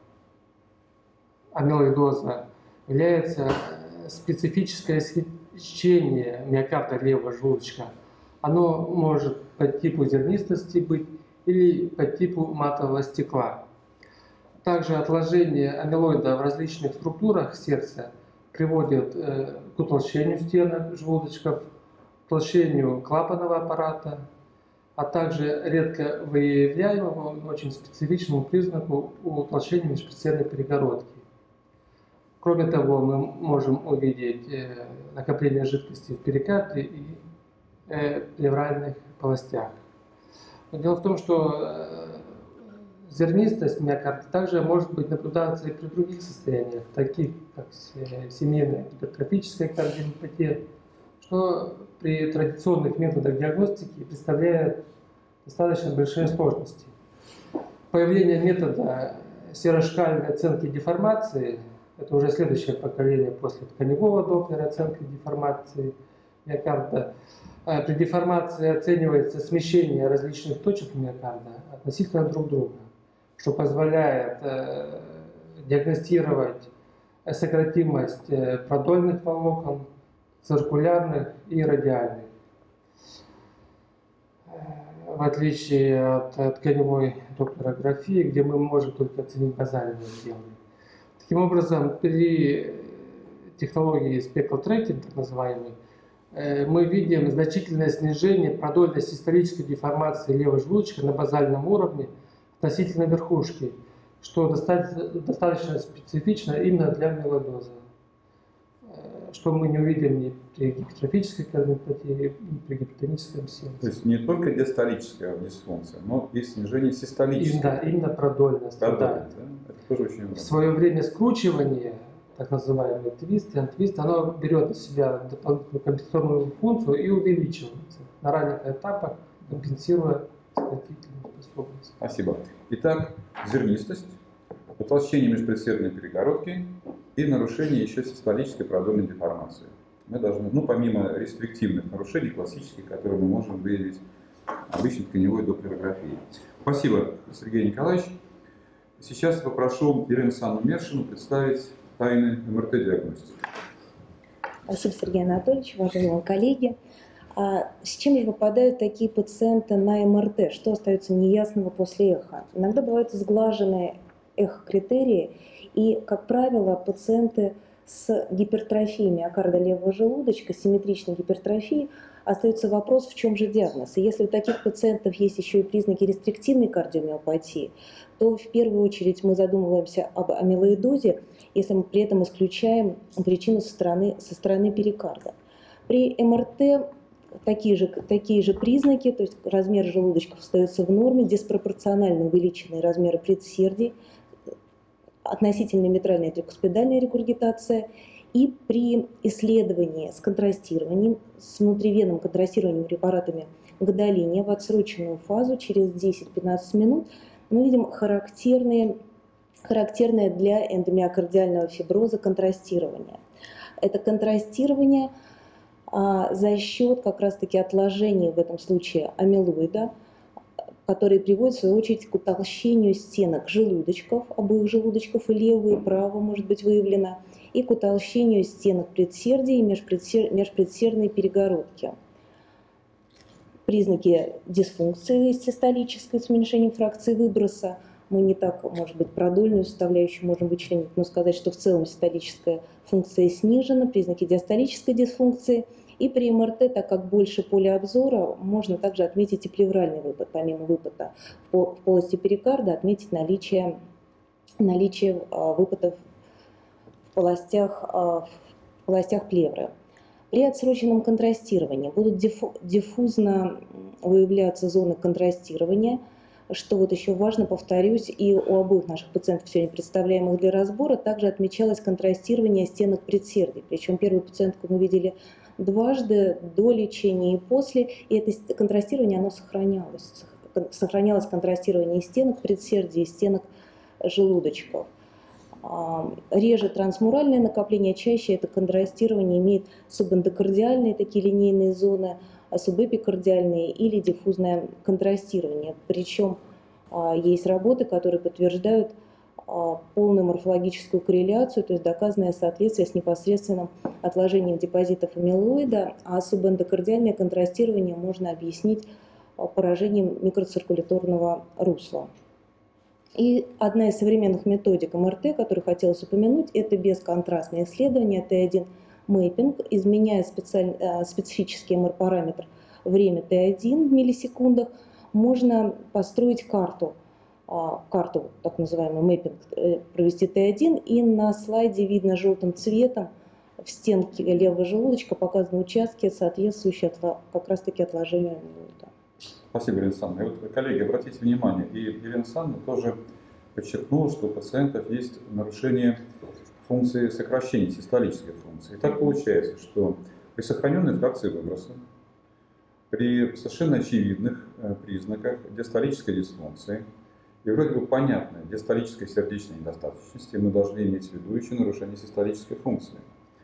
амилоидоза является специфическое сечение миокарда левого желудочка. Оно может по типу зернистости быть или по типу матового стекла. Также отложение амилоида в различных структурах сердца приводит к утолщению стенок желудочков, утолщению клапанного аппарата, а также редко выявляемому, очень специфичному признаку утолщения межпредсердной перегородки. Кроме того, мы можем увидеть накопление жидкости в перикарде и плевральных полостях. Дело в том, что зернистость миокарда также может быть наблюдаться и при других состояниях, таких как семейная гипертрофическая кардиомиопатия, что при традиционных методах диагностики представляет достаточно большие сложности. Появление метода серошкальной оценки деформации, это уже следующее поколение после тканевого доплера оценки деформации миокарда. При деформации оценивается смещение различных точек миокарда относительно друг друга, что позволяет диагностировать сократимость продольных волокон, циркулярных и радиальных. В отличие от тканевой доплерографии, где мы можем только оценить базальные отделы. Таким образом, при технологии Spectral Tracking, так называемой, мы видим значительное снижение продольной систолической деформации левой желудочка на базальном уровне относительно верхушки, что достаточно специфично именно для амилоидоза, что мы не увидим ни при гипертрофической кардиомиопатии, ни при гипертоническом синусе. То есть не только диастолическая дисфункция, но и снижение систолической. Да, именно продольность. Да. Это тоже очень важно. В свое время скручивание, так называемый твист, антвист, оно берет на себя дополнительную компенсаторную функцию и увеличивается на ранних этапах, компенсируя скоротительную способность. Спасибо. Итак, зернистость, утолщение межпредсердной перегородки и нарушение еще систолической продольной деформации. Мы должны, помимо рестриктивных нарушений, классических, которые мы можем выявить обычной тканевой доплерографией. Спасибо, Сергей Николаевич. Сейчас попрошу Ирину Александровну Мершину представить тайны МРТ-диагностики. Спасибо, Сергей Анатольевич, уважаемые коллеги. С чем же выпадают такие пациенты на МРТ? Что остается неясного после эхо? Иногда бывают сглаженные эхокритерии, и, как правило, пациенты с гипертрофией миокарда левого желудочка, симметричной гипертрофией, остается вопрос, в чем же диагноз. И если у таких пациентов есть еще и признаки рестриктивной кардиомиопатии, то в первую очередь мы задумываемся об амилоидозе, если мы при этом исключаем причину со стороны перикарда. При МРТ такие же признаки, то есть размер желудочков остается в норме, диспропорционально увеличенные размеры предсердий, относительно митральная трикуспидальная регургитация, и при исследовании с контрастированием, с внутривенным контрастированием препаратами гадолиния в отсроченную фазу через 10-15 минут мы видим характерное для эндомиокардиального фиброза контрастирование. Это контрастирование за счет как раз-таки отложения в этом случае амилоида, который приводит в свою очередь к утолщению стенок желудочков, обоих желудочков, и левого, и правого может быть выявлено, и к утолщению стенок предсердий и межпредсердной перегородки. Признаки дисфункции систолической с уменьшением фракции выброса. Мы не так, может быть, продольную составляющую можем вычленить, но сказать, что в целом систолическая функция снижена, признаки диастолической дисфункции. И при МРТ, так как больше поля обзора, можно также отметить и плевральный выпад, помимо выпада в полости перикарда, отметить наличие выпадов в полостях плевры. При отсроченном контрастировании будут диффузно выявляться зоны контрастирования, что вот еще важно, повторюсь, и у обоих наших пациентов, сегодня представляемых для разбора, также отмечалось контрастирование стенок предсердий. Причем первую пациентку мы видели дважды, до лечения и после, и это контрастирование, оно сохранялось. Сохранялось контрастирование стенок предсердий и стенок желудочков. Реже трансмуральное накопление, чаще это контрастирование имеет субэндокардиальные такие линейные зоны, субэпикардиальные или диффузное контрастирование. Причем есть работы, которые подтверждают полную морфологическую корреляцию, то есть доказанное соответствие с непосредственным отложением депозитов амилоида, а субэндокардиальное контрастирование можно объяснить поражением микроциркуляторного русла. И одна из современных методик МРТ, которую хотелось упомянуть, это бесконтрастное исследование Т1 мэппинг, изменяя специфический МР-параметр время Т1 в миллисекундах, можно построить карту, так называемый мэппинг, провести Т1, и на слайде видно желтым цветом в стенке левого желудочка показаны участки, соответствующие как раз-таки отложению амилоида. Спасибо, Елена Александровна. И вот, коллеги, обратите внимание, и Елена Александровна тоже подчеркнула, что у пациентов есть нарушение функции сокращения систолической функции. И так получается, что при сохраненной фракции выброса, при совершенно очевидных признаках диастолической дисфункции и вроде бы понятной диастолической сердечной недостаточности мы должны иметь в виду еще нарушение систолической функции.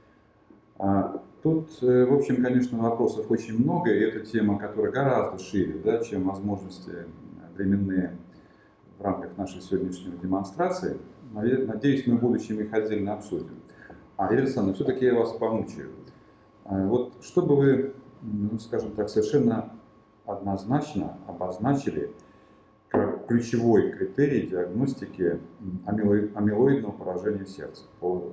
Тут, в общем, конечно, вопросов очень много, и это тема, которая гораздо шире, да, чем возможности временные в рамках нашей сегодняшней демонстрации. Надеюсь, мы в будущем их отдельно обсудим. Елена Александровна, все-таки я вас помучаю. Вот чтобы вы, ну, скажем так, совершенно однозначно обозначили как ключевой критерий диагностики амилоидного поражения сердца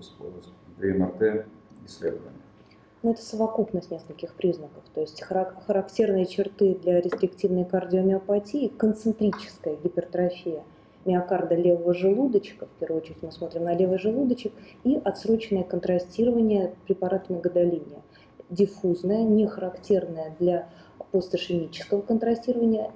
при МРТ-исследовании. Ну, это совокупность нескольких признаков. То есть характерные черты для рестриктивной кардиомиопатии – концентрическая гипертрофия миокарда левого желудочка, в первую очередь мы смотрим на левый желудочек, и отсроченное контрастирование препаратами гадолиния. Диффузное, не характерное для постишемического контрастирования,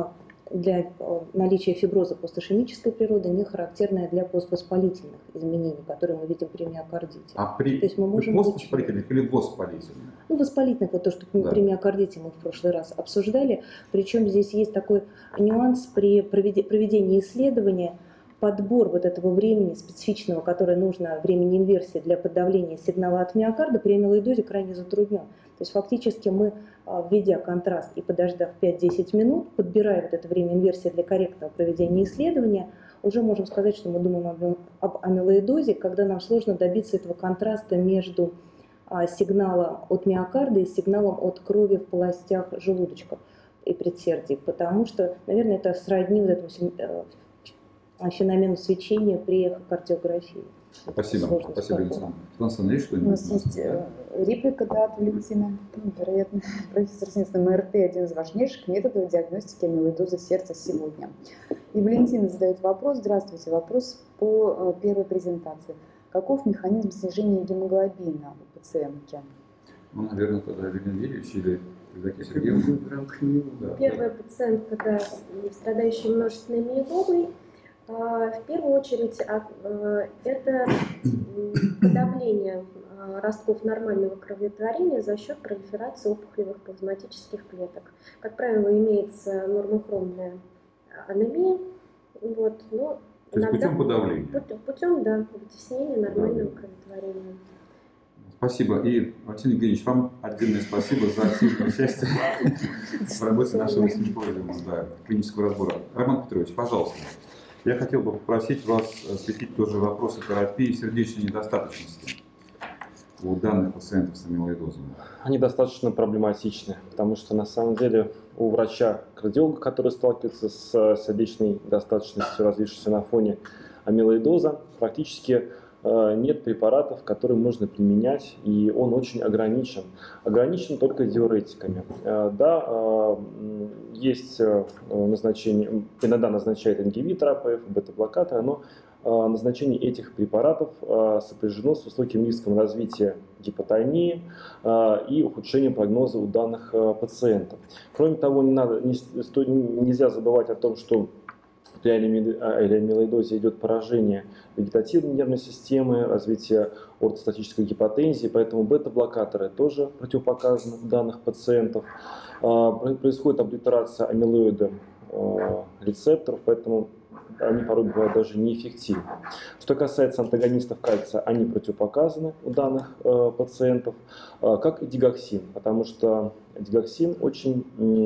для наличия фиброза постишемической природы, не характерная для поствоспалительных изменений, которые мы видим при миокардите. При то есть мы можем поствоспалительных или воспалительных? Ну, воспалительных, вот то, что при миокардите мы в прошлый раз обсуждали. Причем здесь есть такой нюанс при проведении исследования. Подбор вот этого времени специфичного, которое нужно, времени инверсии для подавления сигнала от миокарда, при амилоидозе крайне затруднен. То есть фактически мы, введя контраст и подождав 5-10 минут, подбирая вот это время инверсии для корректного проведения исследования, уже можем сказать, что мы думаем об амилоидозе, когда нам сложно добиться этого контраста между сигналом от миокарда и сигналом от крови в полостях желудочка и предсердий, потому что, наверное, это сродни вот этому феномену свечения при эхокардиографии. Спасибо. Спасибо, Александр. Александр, есть что-нибудь? У нас есть реплика, да, от Валентины. Вероятно, профессор Снесна, МРТ – один из важнейших методов диагностики амилоидоза сердца сегодня. И Валентина задает вопрос. Здравствуйте. Вопрос по первой презентации. Каков механизм снижения гемоглобина у пациентки? Ну, наверное, тогда Евгений Юрьевич или Евдокия Сергеевна. Первая пациентка, да, страдающая множественной миеломой. В первую очередь это подавление ростков нормального кроветворения за счет пролиферации опухолевых плазматических клеток. Как правило, имеется нормохромная анемия. Вот, но то есть путем подавления? Путем, да, вытеснения нормального кроветворения. Спасибо. И, Валентин Евгеньевич, вам отдельное спасибо за активное участие в работе нашего симпозиума, клинического разбора. Роман Петрович, пожалуйста. Я хотел бы попросить вас осветить тоже вопросы терапии сердечной недостаточности у данных пациентов с амилоидозом. Они достаточно проблематичны, потому что на самом деле у врача-кардиолога, который сталкивается с сердечной недостаточностью, развившейся на фоне амилоидоза, практически нет препаратов, которые можно применять, и он очень ограничен. Ограничен только диуретиками. Да, есть назначение, иногда назначают ингибитор АПФ, бета-блокаторы, но назначение этих препаратов сопряжено с высоким риском развития гипотонии и ухудшением прогноза у данных пациентов. Кроме того, нельзя забывать о том, что при амилоидозе идет поражение вегетативной нервной системы, развитие ортостатической гипотензии, поэтому бета-блокаторы тоже противопоказаны у данных пациентов. Происходит облитерация амилоида рецепторов, поэтому они порой бывают даже неэффективны. Что касается антагонистов кальция, они противопоказаны у данных пациентов, как и дигоксин, потому что дигоксин очень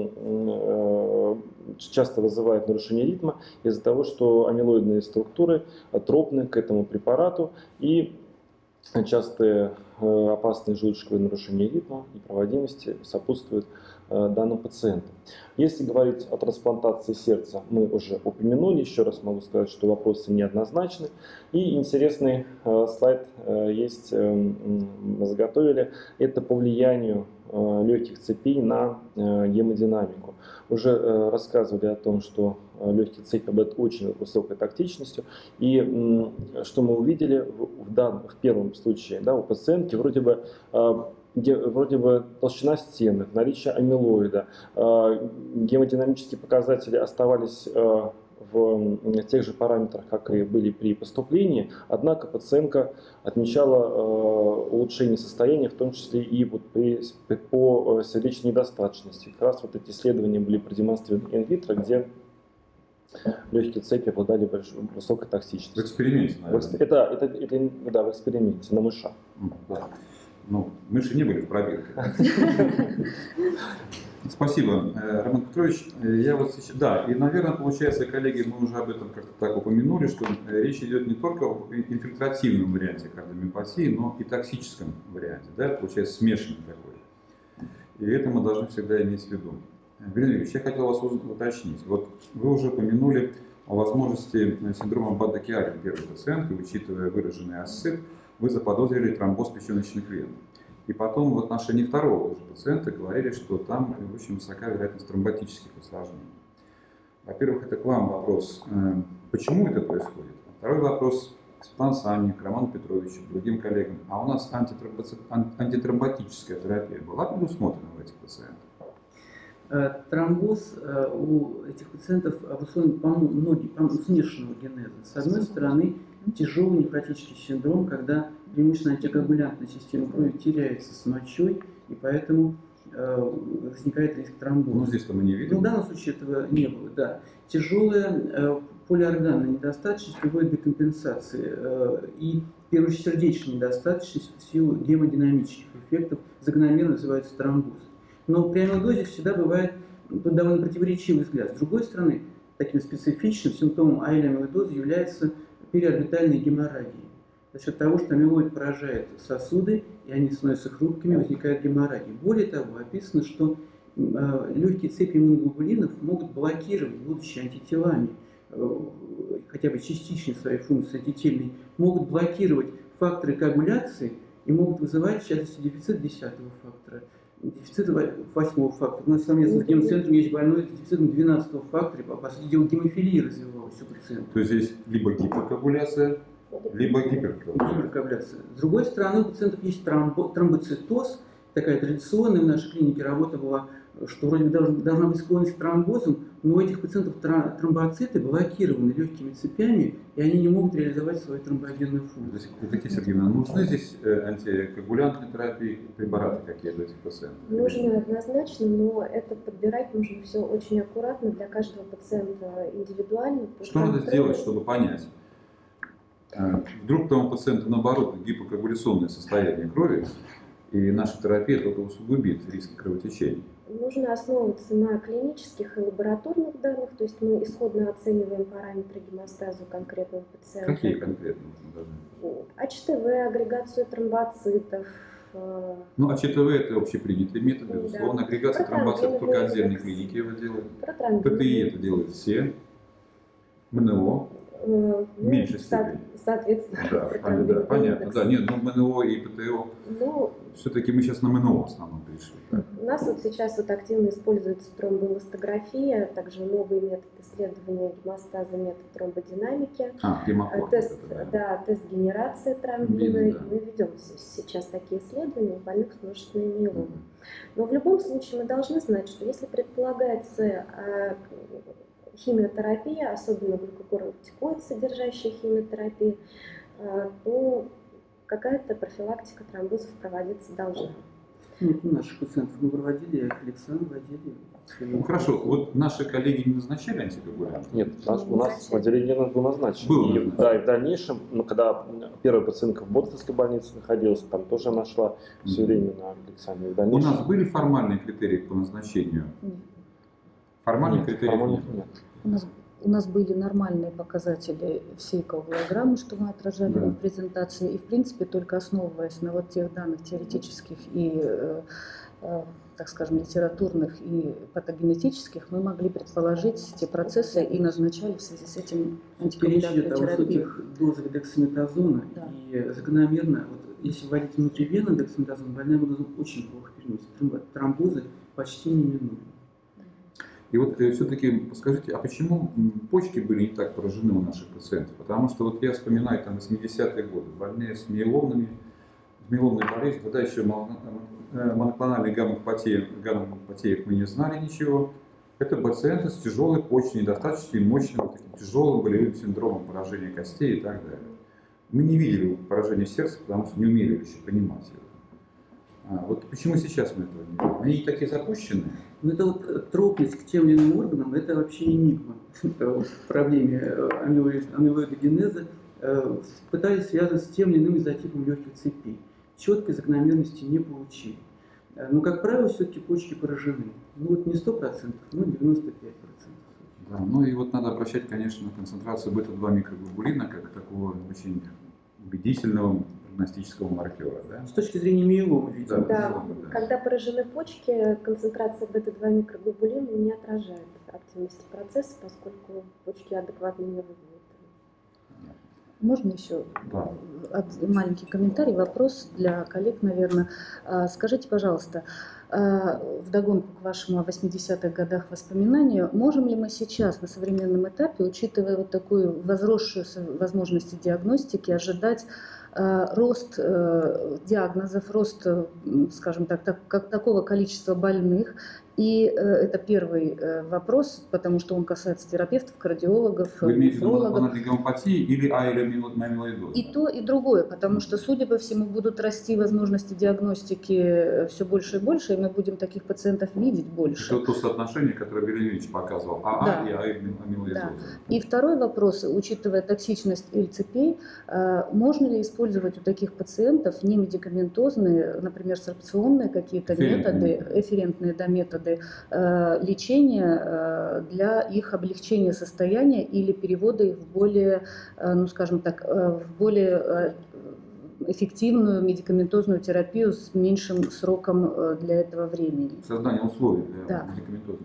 часто вызывает нарушение ритма из-за того, что амилоидные структуры тропны к этому препарату, и частые опасные желудочковые нарушения ритма и проводимости сопутствуют данным пациентам. Если говорить о трансплантации сердца, мы уже упомянули, еще раз могу сказать, что вопросы неоднозначны. И интересный слайд есть, мы заготовили, это по влиянию легких цепей на гемодинамику. Уже рассказывали о том, что легкие цепи обладают очень высокой токсичностью. И что мы увидели в первом случае, да, у пациентки вроде бы вроде бы толщина стенок, наличие амилоида, гемодинамические показатели оставались в тех же параметрах, как и были при поступлении, однако пациентка отмечала улучшение состояния, в том числе и вот по сердечной недостаточности. Как раз вот эти исследования были продемонстрированы инвитро, где легкие цепи обладали высокой В токсичностью. эксперименте, наверное. Да, в эксперименте, на мышах. Да. Ну, мыши не были в пробирке. Спасибо, Роман Петрович. Я вот сейчас, да, и, наверное, получается, коллеги, мы уже об этом как-то так упомянули, что речь идет не только об инфильтративном варианте кардиомиопатии, но и токсическом варианте, да, получается смешанный такой. И это мы должны всегда иметь в виду. Владимир Ильич, я хотел вас уточнить. Вот вы уже упомянули о возможности синдрома Бадда-Киари первой пациентки, учитывая выраженный асцит, вы заподозрили тромбоз печеночных вен. И потом в отношении второго уже пациента говорили, что там очень высока вероятность тромботических осложнений. Во-первых, это к вам вопрос, почему это происходит? А второй вопрос к Светлане Санне, к Роману Петровичу, к другим коллегам. А у нас антитромботическая терапия была предусмотрена в этих пациентах? Тромбоз у этих пациентов обусловлен по смешанного генеза. С одной стороны, тяжелый нефротический синдром, когда преимущественно антикоагулянтная система крови теряется с мочой, и поэтому возникает риск тромбоза. Ну, здесь-то мы не видим. В данном случае этого не было, да. Тяжелая полиорганная недостаточность приводит к декомпенсации и, в первую очередь, сердечная недостаточность в силу гемодинамических эффектов закономерно называется тромбоз. Но при амилодозе всегда бывает довольно противоречивый взгляд. С другой стороны, таким специфичным симптомом амилодоза является периорбитальная геморрагия. За счет того, что амилоид поражает сосуды, и они становятся хрупкими, возникает геморрагия. Более того, описано, что легкие цепи иммуноглобулинов могут блокировать, будучи антителами, хотя бы частичной своей функции антительной, могут блокировать факторы коагуляции и могут вызывать, в частности, дефицит 10-го фактора, дефицит 8-го фактора. У нас совместно с гемоцентром есть больной с дефицитом 12-го фактора, по сути дела гемофилия развивалась у пациента. То есть здесь либо гипокоагуляция, либо гиперкоагуляция. С другой стороны, у пациентов есть тромбоцитоз. Такая традиционная в нашей клинике работа была, что вроде бы должна быть склонность к тромбозам, но у этих пациентов тромбоциты блокированы легкими цепями, и они не могут реализовать свою тромбогенную функцию. Евдокия Сергеевна, нужны здесь антикоагулянтные терапии, препараты какие для этих пациентов? Нужно однозначно, но это подбирать нужно все очень аккуратно для каждого пациента индивидуально. Что надо сделать, чтобы понять? Вдруг тому пациенту, наоборот, гипокоагуляционное состояние крови, и наша терапия только усугубит риски кровотечения? Нужно основываться на клинических и лабораторных данных, то есть мы исходно оцениваем параметры гемостаза конкретного пациента. Какие конкретно? АЧТВ, агрегацию тромбоцитов. Ну, АЧТВ – это общепринятый метод, безусловно. Да. Агрегация тромбоцитов только отдельные клиники его делают. ПТИ это делают все. МНО в меньшей степени. Соответственно, да, понятно. Да, нет, МНО и ПТО. Все-таки мы сейчас на МНО в основном пришли. У нас вот сейчас вот активно используется тромбоэластография, также новый метод исследования гемостаза, метод тромбодинамики. Гемокорд. Тест генерации тромбина. Да. Мы ведем сейчас такие исследования у больных с множественной миеломой. Но в любом случае мы должны знать, что если предполагается химиотерапия, особенно глюкокортикоид содержащая химиотерапия, то какая-то профилактика тромбозов проводиться должна. Нет, у наших пациентов мы проводили, Александр водили. Ну, хорошо, вот наши коллеги не назначали антикоагулянты? Нет, у нас в отделении был назначен. Был. Да, и в дальнейшем, когда первая пациентка в Ботовской больнице находилась, там тоже она шла все время на Александре. У нас были формальные критерии по назначению? Формальных критериев нет. У нас были нормальные показатели всей коагулограммы, что мы отражали в презентации, и в принципе только основываясь на вот тех данных теоретических и, так скажем, литературных и патогенетических, мы могли предположить те процессы и назначали в связи с этим антикоагулянтную терапию. Речь идет о высоких дозах дексаметазона, и закономерно, вот, если вводить внутривенно дексаметазон, больная будет очень плохо переносит. Тромбозы почти неминуемы. И вот все-таки скажите, а почему почки были не так поражены у наших пациентов? Потому что вот я вспоминаю там 80-е годы, больные с миеломными, миеломной болезнью, тогда еще моноклональной гамма-гепатиях мы не знали ничего. Это пациенты с тяжелой почечной недостаточностью и мощным таким тяжелым болевым синдромом поражения костей и так далее. Мы не видели поражения сердца, потому что не умели еще понимать его. Вот почему сейчас мы этого не видим? Они такие запущенные. Ну, это вот тропность к тем или иным органам, это вообще энигма в проблеме амилоидогенеза. Пытались связать с тем или иным изотипом легких цепей. Четкой закономерности не получили. Но, как правило, все-таки почки поражены. Ну вот не 100%, но 95%. Да, ну и вот надо обращать, конечно, на концентрацию бета-2 микроглобулина как такого очень убедительного прогностического маркера. Да? С точки зрения миелома, видимо. Да, когда поражены почки, концентрация бета-2 микроглобулина не отражает активности процесса, поскольку почки адекватно не выглядят. Можно еще Да. маленький комментарий, вопрос для коллег, наверное. Скажите, пожалуйста, вдогонку к вашему о 80-х годах воспоминанию, можем ли мы сейчас на современном этапе, учитывая вот такую возросшую возможность диагностики, ожидать рост диагнозов, рост, скажем так, такого количества больных? И это первый вопрос, потому что он касается терапевтов, кардиологов, Вы имеете в виду нефрологов. моноклональной гаммопатии или амилоидоза? И то, и другое, потому что, судя по всему, будут расти возможности диагностики все больше и больше, и мы будем таких пациентов видеть больше. Это то соотношение, которое Валерий Ильич показывал, АА Да. и амилоидоза. Да. И второй вопрос, учитывая токсичность ИЛ-цепей, можно ли использовать у таких пациентов немедикаментозные, например, сорбционные какие-то методы, эфферентные методы лечения для их облегчения состояния или перевода их в более, ну скажем так, в более эффективную медикаментозную терапию с меньшим сроком для этого времени? Создание условий для Да. медикаментозной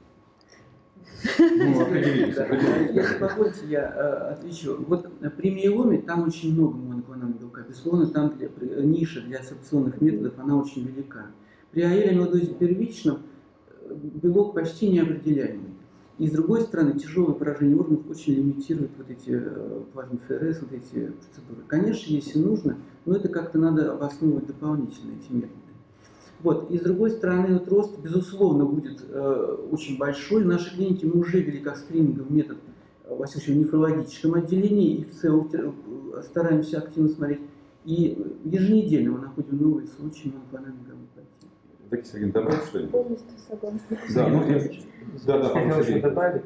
терапии. Ну, определитесь. Если позволите, я отвечу. Вот при миеломе там очень много моноклонального белка. Безусловно, там ниша для абсорбционных методов, она очень велика. При АЭЛ-амилоидозе первичном белок почти неопределяемый. И с другой стороны, тяжелое поражение органов очень лимитирует вот эти плазмоферез, вот эти процедуры. Конечно, если нужно, но это как-то надо обосновывать дополнительно эти методы. Вот. И с другой стороны, вот рост, безусловно, будет очень большой. В нашей клинике мы уже ввели как скрининговый метод, во всяком случае, в нефрологическом отделении, и в целом стараемся активно смотреть. И еженедельно мы находим новые случаи моноклональной гаммопатии. Доктор Сергей, добавить что-нибудь? Полностью согласна. Да, ну, да, Хотел еще добавить,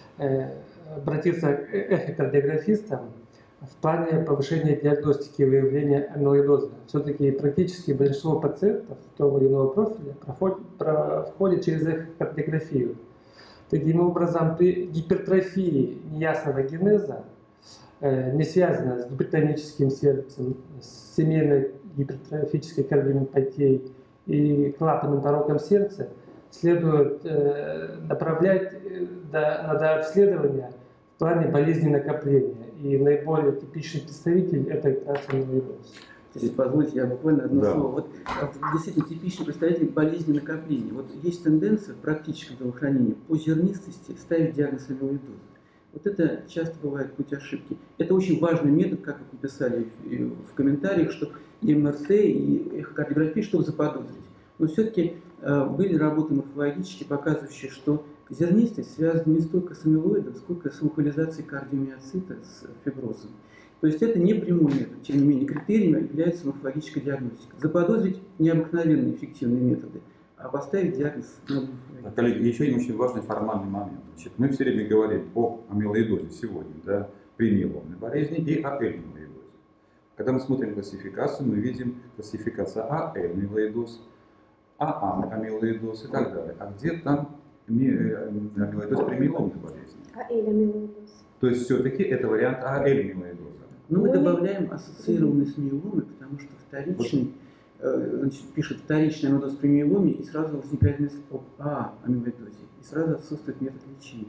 обратиться к эхокардиографистам в плане повышения диагностики и выявления амилоидоза. Все-таки практически большинство пациентов того или иного профиля проходит через эхокардиографию. Таким образом, при гипертрофии неясного генеза, не связанной с гипертоническим сердцем, с семейной гипертрофической кардиомиопатией и клапанным пороком сердца, следует направлять на дообследование в плане болезни накопления. И наиболее типичный представитель – это как раз амилоидоз. Если позволите, я буквально одно Да. слово. Вот действительно типичный представитель болезни накопления. Вот есть тенденция в практическом здравоохранении по зернистости ставить диагноз амилоидоза. Вот это часто бывает путь ошибки. Это очень важный метод, как вы написали в комментариях, что и МРТ, и эхокардиография, чтобы заподозрить. Но все-таки были работы морфологические, показывающие, что зернистость связана не столько с амилоидом, сколько с локализацией кардиомиоцита, с фиброзом. То есть это не прямой метод. Тем не менее, критерием является морфологическая диагностика. Заподозрить необыкновенно эффективные методы, а поставить диагноз надо. Коллеги, еще один очень важный формальный момент. Значит, мы все время говорим о амилоидозе сегодня, да, при миеломной болезни и о L-амилоидозе. Когда мы смотрим классификацию, мы видим классификация А-L-амилоидоз, АА-амилоидоз и так далее. А где там амилоидоз при миеломной болезни? Амилоидоз. То есть все-таки это вариант А-L-амилоидоза. Но мы добавляем ассоциированный с миеломой, потому что вторичный, значит, пишет вторичный амилоидоз при миеломе, и сразу возникает мысль об амилоидозе, и сразу отсутствует метод лечения.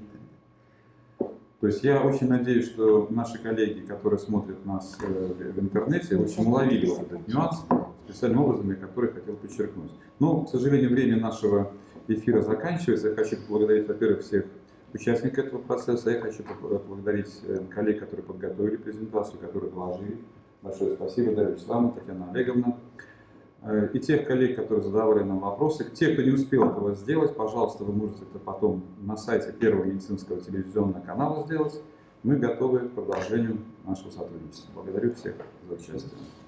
То есть я очень надеюсь, что наши коллеги, которые смотрят нас в интернете, очень уловили вот этот нюанс специальным образом, который хотел подчеркнуть. Но, к сожалению, время нашего эфира заканчивается. Я хочу поблагодарить, во-первых, всех участников этого процесса. Я хочу поблагодарить коллег, которые подготовили презентацию, которые доложили Большое спасибо, Дарья Вячеславовна, Татьяна Олеговна. И тех коллег, которые задавали нам вопросы. Те, кто не успел этого сделать, пожалуйста, вы можете это потом на сайте Первого медицинского телевизионного канала сделать. Мы готовы к продолжению нашего сотрудничества. Благодарю всех за участие.